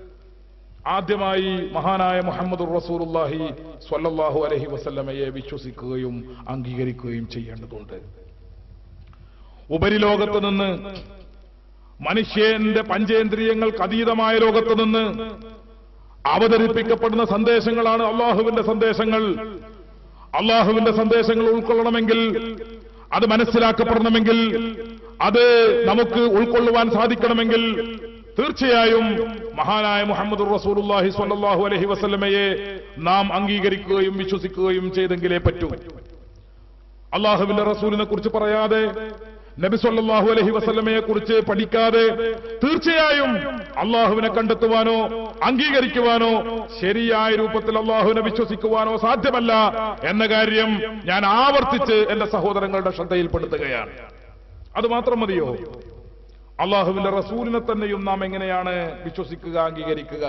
[SPEAKER 1] ആദ്യമായി മഹാനായ മുഹമ്മദുർ റസൂലുള്ളാഹി സ്വല്ലല്ലാഹു അലൈഹി വസല്ലമയെ വിശ്വസിക്കുകയും അംഗീകരിക്കുകയും ചെയ്യേണ്ടതുണ്ട്. ഉപരിലോകത്ത് നിന്ന്, മനുഷ്യന്റെ പഞ്ചേന്ദ്രിയങ്ങൾക്ക് അതീതമായ ലോകത്ത് നിന്ന് അവതരിപ്പിക്കപ്പെടുന്ന സന്ദേശങ്ങളാണ് അള്ളാഹുവിന്റെ സന്ദേശങ്ങൾ. അള്ളാഹുവിന്റെ സന്ദേശങ്ങൾ ഉൾക്കൊള്ളണമെങ്കിൽ, അത് മനസ്സിലാക്കപ്പെടണമെങ്കിൽ, അത് നമുക്ക് ഉൾക്കൊള്ളുവാൻ സാധിക്കണമെങ്കിൽ തീർച്ചയായും മഹാനായ മുഹമ്മദുർ റസൂലുള്ളാഹി സ്വല്ലല്ലാഹു അലൈഹി വസല്ലമയെ നാം അംഗീകരിക്കുകയും വിശ്വസിക്കുകയും ചെയ്തെങ്കിലേ പറ്റൂ. അള്ളാഹുവിന്റെ റസൂലിനെ കുറിച്ച് പറയാതെ, നബി സല്ലല്ലാഹു അലൈഹി വസല്ലമയെ കുറിച്ച് പഠിക്കാതെ തീർച്ചയായും അള്ളാഹുവിനെ കണ്ടെത്തുവാനോ അംഗീകരിക്കുവാനോ ശരിയായ രൂപത്തിൽ അള്ളാഹുവിനെ വിശ്വസിക്കുവാനോ സാധ്യമല്ല എന്ന കാര്യം ഞാൻ ആവർത്തിച്ച് എന്റെ സഹോദരങ്ങളുടെ ശ്രദ്ധയിൽപ്പെടുത്തുകയാണ്. അത് മാത്രം മതിയോ? അള്ളാഹുവിന്റെ റസൂലിനെ തന്നെയും നാം എങ്ങനെയാണ് വിശ്വസിക്കുക, അംഗീകരിക്കുക?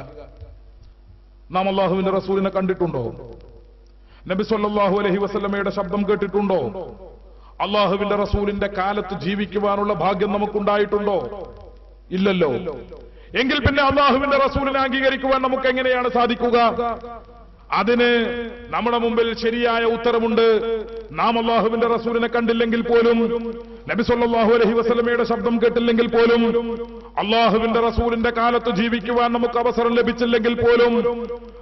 [SPEAKER 1] നാം അള്ളാഹുവിന്റെ റസൂലിനെ കണ്ടിട്ടുണ്ടോ? നബി സല്ലല്ലാഹു അലൈഹി വസല്ലമയുടെ ശബ്ദം കേട്ടിട്ടുണ്ടോ? അള്ളാഹുവിന്റെ റസൂലിന്റെ കാലത്ത് ജീവിക്കുവാനുള്ള ഭാഗ്യം നമുക്കുണ്ടായിട്ടുണ്ടോ? ഇല്ലല്ലോ. എങ്കിൽ പിന്നെ അള്ളാഹുവിന്റെ റസൂലിനെ അംഗീകരിക്കുവാൻ നമുക്ക് എങ്ങനെയാണ് സാധിക്കുക? അതിന് നമ്മുടെ മുമ്പിൽ ശരിയായ ഉത്തരമുണ്ട്. നാം അള്ളാഹുവിന്റെ റസൂലിനെ കണ്ടില്ലെങ്കിൽ പോലും, നബി സല്ലല്ലാഹു അലൈഹി വസല്ലമയുടെ ശബ്ദം കേട്ടില്ലെങ്കിൽ പോലും, അള്ളാഹുവിന്റെ റസൂലിന്റെ കാലത്ത് ജീവിക്കുവാൻ നമുക്ക് അവസരം ലഭിച്ചില്ലെങ്കിൽ പോലും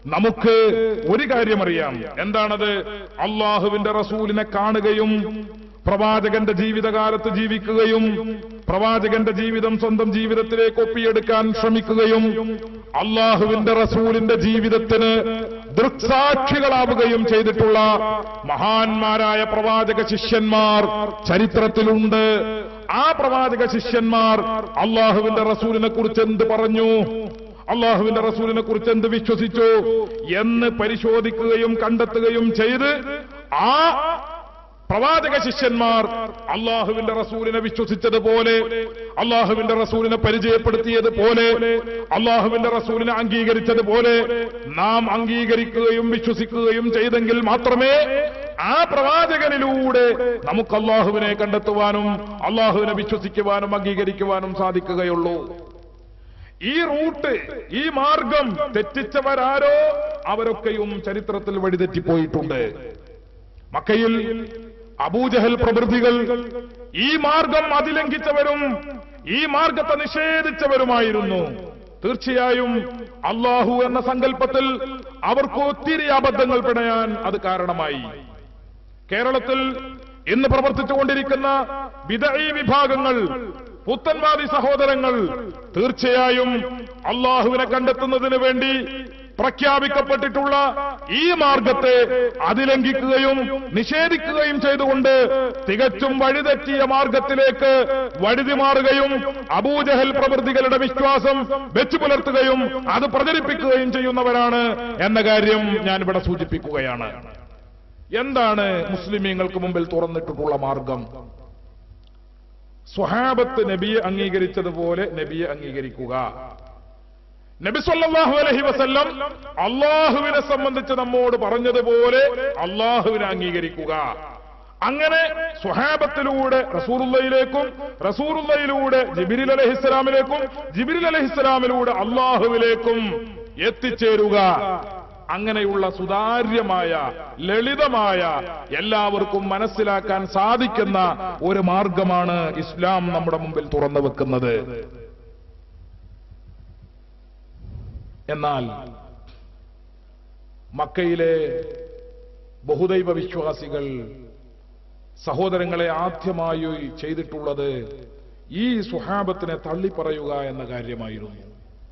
[SPEAKER 1] നമുക്ക് ഒരു കാര്യമറിയാം. എന്താണത്? അള്ളാഹുവിന്റെ റസൂലിനെ കാണുകയും പ്രവാചകന്റെ ജീവിതകാലത്ത് ജീവിക്കുകയും പ്രവാചകന്റെ ജീവിതം സ്വന്തം ജീവിതത്തിലേക്ക് ഒപ്പിയെടുക്കാൻ ശ്രമിക്കുകയും അള്ളാഹുവിന്റെ റസൂലിന്റെ ജീവിതത്തിന് ദൃക്സാക്ഷികളാവുകയും ചെയ്തിട്ടുള്ള മഹാന്മാരായ പ്രവാചക ശിഷ്യന്മാർ ചരിത്രത്തിലുണ്ട്. ആ പ്രവാചക ശിഷ്യന്മാർ അള്ളാഹുവിന്റെ റസൂലിനെ കുറിച്ച് എന്ത് പറഞ്ഞു, അള്ളാഹുവിന്റെ റസൂലിനെ കുറിച്ച് എന്ത് വിശ്വസിച്ചു എന്ന് പരിശോധിക്കുകയും കണ്ടെത്തുകയും ചെയ്ത് ആ പ്രവാചക ശിഷ്യന്മാർ അള്ളാഹുവിന്റെ റസൂലിനെ വിശ്വസിച്ചതുപോലെ, അള്ളാഹുവിന്റെ റസൂലിനെ പരിചയപ്പെടുത്തിയതുപോലെ, അള്ളാഹുവിന്റെ റസൂലിനെ അംഗീകരിച്ചതുപോലെ നാം അംഗീകരിക്കുകയും വിശ്വസിക്കുകയും ചെയ്തെങ്കിൽ മാത്രമേ ആ പ്രവാചകനിലൂടെ നമുക്ക് അള്ളാഹുവിനെ കണ്ടെത്തുവാനും അള്ളാഹുവിനെ വിശ്വസിക്കുവാനും അംഗീകരിക്കുവാനും സാധിക്കുകയുള്ളൂ. ഈ റൂട്ട്, ഈ മാർഗം തെറ്റിച്ചവരാരോ അവരൊക്കെയും ചരിത്രത്തിൽ വഴിതെറ്റിപ്പോയിട്ടുണ്ട്. മക്കയിൽ അബൂജഹൽ പ്രഭൃതികൾ ഈ മാർഗം അതിലംഘിച്ചവരും ഈ മാർഗത്തെ നിഷേധിച്ചവരുമായിരുന്നു. തീർച്ചയായും അള്ളാഹു എന്ന സങ്കല്പത്തിൽ അവർക്ക് ഒത്തിരി അബദ്ധങ്ങൾ പിണയാൻ അത് കാരണമായി. കേരളത്തിൽ ഇന്ന് പ്രവർത്തിച്ചുകൊണ്ടിരിക്കുന്ന ബിദഈ വിഭാഗങ്ങൾ, പുത്തൻവാദി സഹോദരങ്ങൾ തീർച്ചയായും അള്ളാഹുവിനെ കണ്ടെത്തുന്നതിന് വേണ്ടി പ്രഖ്യാപിക്കപ്പെട്ടിട്ടുള്ള ഈ മാർഗത്തെ അതിലംഘിക്കുകയും നിഷേധിക്കുകയും ചെയ്തുകൊണ്ട് തികച്ചും വഴിതെറ്റിയ മാർഗത്തിലേക്ക് വഴുതി മാറുകയും അബൂജഹൽ പ്രവൃത്തികളുടെ വിശ്വാസം വെച്ചു പുലർത്തുകയും അത് പ്രചരിപ്പിക്കുകയും ചെയ്യുന്നവരാണ് എന്ന കാര്യം ഞാനിവിടെ സൂചിപ്പിക്കുകയാണ്. എന്താണ് മുസ്ലിമീങ്ങൾക്ക് മുമ്പിൽ തുറന്നിട്ടുള്ള മാർഗം? സ്വഹാബത്ത് നബിയെ അംഗീകരിച്ചതുപോലെ നബിയെ അംഗീകരിക്കുക. നബി സല്ലല്ലാഹു അലൈഹി വസല്ലം അള്ളാഹുവിനെ സംബന്ധിച്ച് നമ്മോട് പറഞ്ഞതുപോലെ അള്ളാഹുവിനെ അംഗീകരിക്കുക. അങ്ങനെ സ്വഹാബത്തിലൂടെ റസൂലുള്ളാഹിയിലേക്കും റസൂലുള്ളാഹിയിലൂടെ ജിബ്രീൽ അലൈഹിസ്സലാമിലേക്കും ജിബ്രീൽ അലൈഹിസ്സലാമിലൂടെ അള്ളാഹുവിലേക്കും എത്തിച്ചേരുക. അങ്ങനെയുള്ള സുതാര്യമായ ലളിതമായ എല്ലാവർക്കും മനസ്സിലാക്കാൻ സാധിക്കുന്ന ഒരു മാർഗമാണ് ഇസ്ലാം നമ്മുടെ മുമ്പിൽ തുറന്നു വെക്കുന്നത്. എന്നാൽ മക്കയിലെ ബഹുദൈവ വിശ്വാസികൾ സഹോദരങ്ങളെ ആദ്യമായി ചെയ്തിട്ടുള്ളത് ഈ സ്വഹാബത്തിനെ തള്ളിപ്പറയുക എന്ന കാര്യമായിരുന്നു.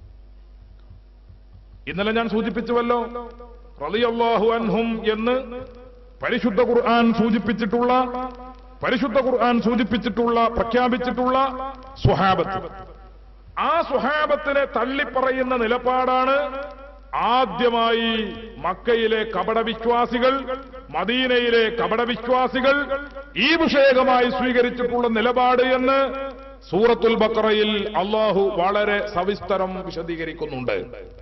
[SPEAKER 1] ഇന്നലെ ഞാൻ സൂചിപ്പിച്ചുവല്ലോ, റളിയല്ലാഹു അൻഹും എന്ന് പരിശുദ്ധ ഖുർആൻ സൂചിപ്പിച്ചിട്ടുള്ള പരിശുദ്ധ ഖുർആൻ സൂചിപ്പിച്ചിട്ടുള്ള പ്രഖ്യാപിച്ചിട്ടുള്ള സ്വഹാബത്ത്, ആ സ്വഹാബത്തിനെ തള്ളിപ്പറയുന്ന നിലപാടാണ് ആദ്യമായി മക്കയിലെ കപടവിശ്വാസികൾ, മദീനയിലെ കപടവിശ്വാസികൾ ഈ വിഷയകമായി സ്വീകരിച്ചിട്ടുള്ള നിലപാട് എന്ന് സൂറത്തുൽ ബഖറയിൽ അല്ലാഹു വളരെ സവിസ്തരം വിശദീകരിക്കുന്നുണ്ട്.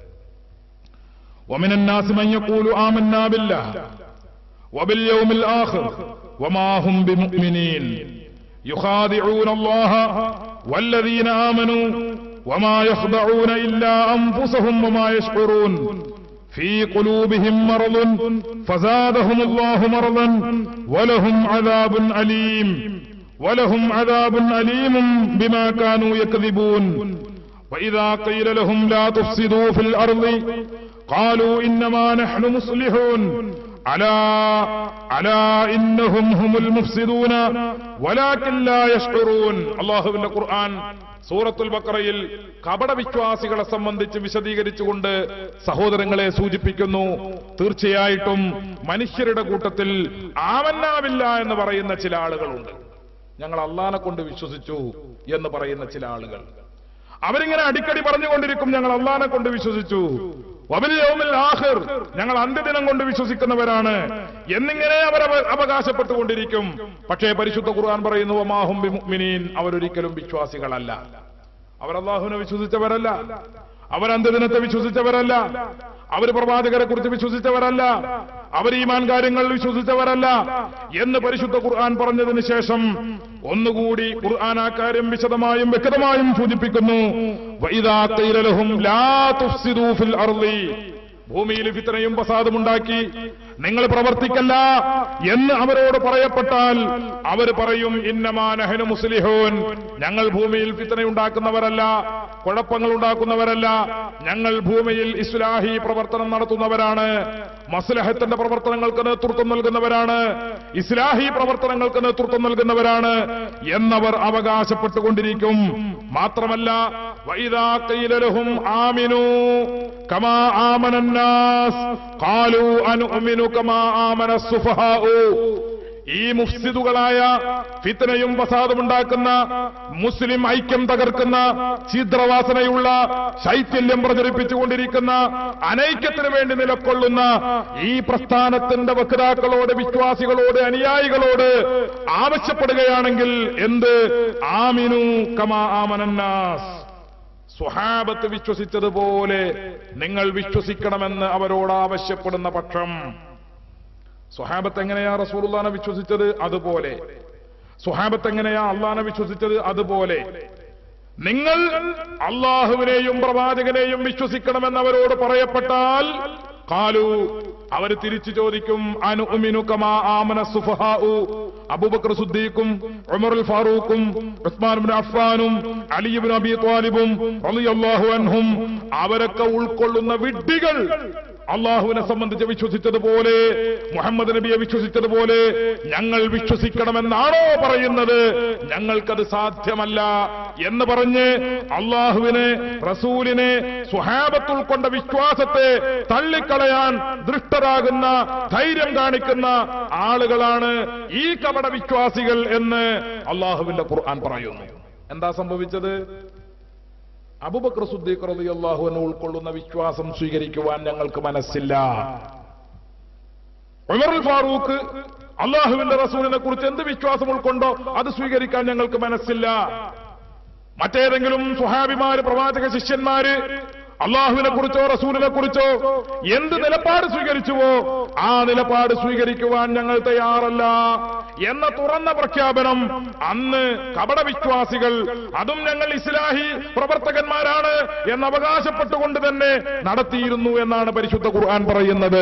[SPEAKER 1] ومن الناس من يقول آمنا بالله وباليوم الآخر وما هم بمؤمنين يخادعون الله والذين آمنوا وما يخدعون إلا أنفسهم وما يشعرون في قلوبهم مرض فزادهم الله مرضا ولهم عذاب أليم ولهم عذاب أليم بما كانوا يكذبون وإذا قيل لهم لا تفسدوا في الأرض قالوا إنما نحن مصلحون ألا ألا إنهم هم المفسدون ولكن لا يشعرون. അല്ലാഹുവിന്റെ ഖുർആൻ സൂറത്തുൽ ബഖറയിൽ കപടവിശ്വാസികളെ സംബന്ധിച്ച് വിശദീകരിച്ചുകൊണ്ട് സഹോദരങ്ങളെ സൂചിപ്പിക്കുന്നു. തീർച്ചയായിട്ടും മനുഷ്യരുടെ കൂട്ടത്തിൽ ആമന്നാവില്ല എന്ന് പറയുന്ന ചില ആളുകളുണ്ട്. ഞങ്ങൾ അള്ളാനെ കൊണ്ട് വിശ്വസിച്ചു എന്ന് പറയുന്ന ചില ആളുകൾ, അവരിങ്ങനെ അടിക്കടി പറഞ്ഞുകൊണ്ടിരിക്കും, ഞങ്ങൾ അള്ളാനെ കൊണ്ട് വിശ്വസിച്ചു, വബിൽ യൗമിൽ ആഖിർ, ഞങ്ങൾ അന്ത്യദിനം കൊണ്ട് വിശ്വസിക്കുന്നവരാണ് എന്നിങ്ങനെ അവർ അവകാശപ്പെട്ടുകൊണ്ടിരിക്കും. പക്ഷേ പരിശുദ്ധ ഖുർആൻ പറയുന്നു, വമാഹും ബിമുഅ്മിനീൻ, അവരൊരിക്കലും വിശ്വാസികളല്ല. അവർ അല്ലാഹുവിനെ വിശ്വസിച്ചവരല്ല, അവർ അന്ത്യദിനത്തെ വിശ്വസിച്ചവരല്ല, അവർ പ്രവാചകരെ കുറിച്ച് വിശ്വസിച്ചവരല്ല, അവർ ഈമാൻ കാര്യങ്ങളിൽ വിശ്വസിച്ചവരല്ല എന്ന് പരിശുദ്ധ ഖുർആൻ പറഞ്ഞതിന് ശേഷം ഒന്നുകൂടി ഖുർആൻ ആ കാര്യം വിശദമായും വ്യക്തമായും സൂചിപ്പിക്കുന്നു. വഇദാ ഖീല ലഹും ലാ തുഫ്സിദൂ ഫിൽ അർളി, ഭൂമിയിൽ ഫിത്നയും ഫസാദും ഉണ്ടാക്കി നിങ്ങൾ പ്രവർത്തിക്കല്ല എന്ന് അവരോട് പറയപ്പെട്ടാൽ അവർ പറയും ഇന്നമാ നഹ്നു മുസ്ലിഹൂൻ, ഞങ്ങൾ ഭൂമിയിൽ ഫിത്നയുണ്ടാക്കുന്നവരല്ല, കുഴപ്പങ്ങൾ ഉണ്ടാക്കുന്നവരല്ല, ഞങ്ങൾ ഭൂമിയിൽ ഇസ്ലാഹി പ്രവർത്തനം നടത്തുന്നവരാണ്, മസ്ലഹത്തിന്റെ പ്രവർത്തനങ്ങൾക്ക് നേതൃത്വം നൽകുന്നവരാണ്, ഇസ്ലാഹി പ്രവർത്തനങ്ങൾക്ക് നേതൃത്വം നൽകുന്നവരാണ് എന്നവർ അവകാശപ്പെട്ടുകൊണ്ടിരിക്കും. മാത്രമല്ല വഇദാ ഖീല ലഹും ആമിനൂ കമാ ആമനന്നാസ് ഖാലൂ അനുഅ്മിനു കമാ ആമനസ് സുഫഹാഉ. ഈ മുഫ്സിദുകളായ ഫിത്നയും ഫസാദും ഉണ്ടാക്കുന്ന, മുസ്ലിം ഐക്യം തകർക്കുന്ന, ഛിദ്രവാസനയുള്ള, ശൈഥില്യം പ്രചരിപ്പിച്ചുകൊണ്ടിരിക്കുന്ന, അനൈക്യത്തിന് വേണ്ടി നിലകൊള്ളുന്ന ഈ പ്രസ്ഥാനത്തിന്റെ വക്താക്കളോട്, വിശ്വാസികളോട്, അനുയായികളോട് ആവശ്യപ്പെടുകയാണെങ്കിൽ എന്ത്? ആമിനു കമാ ആമനന്നാസ്, സ്വഹാബത്ത് വിശ്വസിച്ചതുപോലെ നിങ്ങൾ വിശ്വസിക്കണമെന്ന് അവരോട് ആവശ്യപ്പെടുന്ന പക്ഷം, സ്വഹാബത്ത് എങ്ങനെയാ റസൂലുള്ളാഹിനെ വിശ്വസിച്ചത് അതുപോലെ, സ്വഹാബത്ത് എങ്ങനെയാ അള്ളാഹിനെ വിശ്വസിച്ചത് അതുപോലെ നിങ്ങൾ അള്ളാഹുവിനെയും പ്രവാചകനെയും വിശ്വസിക്കണമെന്ന് അവരോട് പറയപ്പെട്ടാൽ ഖാലു, അവർ തിരിച്ചു ചോദിക്കും അനുഅ്മിനു കമാ ആമന സുഫഹാഉ. അബൂബക്കർ സിദ്ദീഖും ഉമറുൽ ഫാറൂഖും ഉസ്മാൻ ഇബ്നു അഫ്ഫാനും അലി ഇബ്നു അബീ ത്വാലിബും റളിയല്ലാഹു അൻഹും അവരൊക്കെ ഉൾക്കൊള്ളുന്ന വിഡ്ഢികൾ അള്ളാഹുവിനെ സംബന്ധിച്ച് വിശ്വസിച്ചതുപോലെ, മുഹമ്മദ് നബിയെ വിശ്വസിച്ചതുപോലെ ഞങ്ങൾ വിശ്വസിക്കണമെന്നാണോ പറയുന്നത്? ഞങ്ങൾക്കത് സാധ്യമല്ല എന്ന് പറഞ്ഞ് അള്ളാഹുവിനെ, റസൂലിനെ, സ്വഹാബത്ത് ഉൾക്കൊണ്ട വിശ്വാസത്തെ തള്ളിക്കളയാൻ ദൃഷ്ടരാകുന്ന, ധൈര്യം കാണിക്കുന്ന ആളുകളാണ് ഈ കപട വിശ്വാസികൾ എന്ന് അള്ളാഹുവിന്റെ ഖുർആൻ പറയുന്നു. എന്താ സംഭവിച്ചത്? അബൂബക്കർ സിദ്ദീഖ് റളിയല്ലാഹു അൻഹു ഉൾക്കൊള്ളുന്ന വിശ്വാസം സ്വീകരിക്കുവാൻ ഞങ്ങൾക്ക് മനസ്സില്ല. ഉമറുൽ ഫാറൂഖ് അള്ളാഹുവിന്റെ റസൂലിനെ കുറിച്ച് എന്ത് വിശ്വാസം ഉൾക്കൊണ്ടോ അത് സ്വീകരിക്കാൻ ഞങ്ങൾക്ക് മനസ്സില്ല. മറ്റേതെങ്കിലും സ്വഹാബിമാര്, പ്രവാചക ശിഷ്യന്മാര് അള്ളാഹുവിനെ കുറിച്ചോ റസൂലിനെ കുറിച്ചോ എന്ത് നിലപാട് സ്വീകരിച്ചുവോ ആ നിലപാട് സ്വീകരിക്കുവാൻ ഞങ്ങൾ തയ്യാറല്ല എന്ന തുറന്ന പ്രഖ്യാപനം അന്ന് കപടവിശ്വാസികൾ, അതും ഞങ്ങൾ ഇസ്ലാഹി പ്രവർത്തകന്മാരാണ് എന്ന് അവകാശപ്പെട്ടുകൊണ്ട് തന്നെ നടത്തിയിരുന്നു എന്നാണ് പരിശുദ്ധ ഖുർആൻ പറയുന്നത്.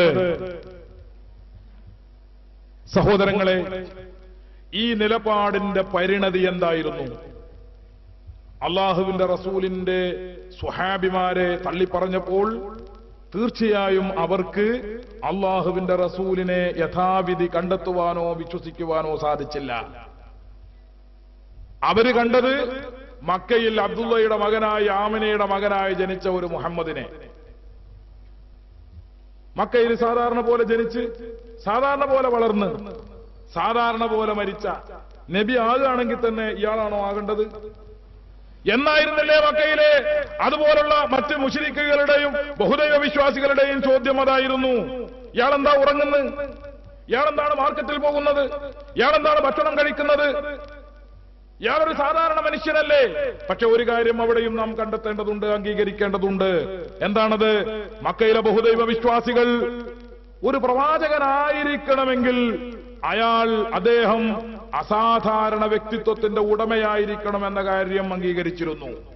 [SPEAKER 1] സഹോദരങ്ങളെ, ഈ നിലപാടിന്റെ പരിണതി എന്തായിരുന്നു? അള്ളാഹുവിന്റെ റസൂലിന്റെ സ്വഹാബിമാരെ തള്ളിപ്പറഞ്ഞപ്പോൾ തീർച്ചയായും അവർക്ക് അള്ളാഹുവിന്റെ റസൂലിനെ യഥാവിധി കണ്ടെത്തുവാനോ വിശ്വസിക്കുവാനോ സാധിച്ചില്ല. അവര് കണ്ടത് മക്കയിൽ അബ്ദുള്ളയുടെ മകനായി, ആമിനയുടെ മകനായി ജനിച്ച ഒരു മുഹമ്മദിനെ, മക്കയിൽ സാധാരണ പോലെ ജനിച്ച്, സാധാരണ പോലെ വളർന്ന്, സാധാരണ പോലെ മരിച്ച നബി ആകുകയാണെങ്കിൽ തന്നെ ഇയാളാണോ ആകേണ്ടത് എന്നായിരുന്നില്ലേ മക്കയിലെ അതുപോലുള്ള മറ്റ് മുശ്രിക്കുകളുടെയും ബഹുദൈവ വിശ്വാസികളുടെയും ചോദ്യം അതായിരുന്നു. ഇയാളെന്താ ഉറങ്ങുന്നത്? ഇയാളെന്താണ് മാർക്കറ്റിൽ പോകുന്നത്? ഇയാളെന്താണ് ഭക്ഷണം കഴിക്കുന്നത്? ഇയാളൊരു സാധാരണ മനുഷ്യനല്ലേ? പക്ഷെ ഒരു കാര്യം അവിടെയും നാം കണ്ടെത്തേണ്ടതുണ്ട്, അംഗീകരിക്കേണ്ടതുണ്ട്. എന്താണത്? മക്കയിലെ ബഹുദൈവ വിശ്വാസികൾ ഒരു പ്രവാചകനായിരിക്കണമെങ്കിൽ അയാൾ, അദ്ദേഹം അസാധാരണ വ്യക്തിത്വത്തിന്റെ ഉടമയായിരിക്കണം എന്ന കാര്യം അംഗീകരിച്ചിരുന്നു.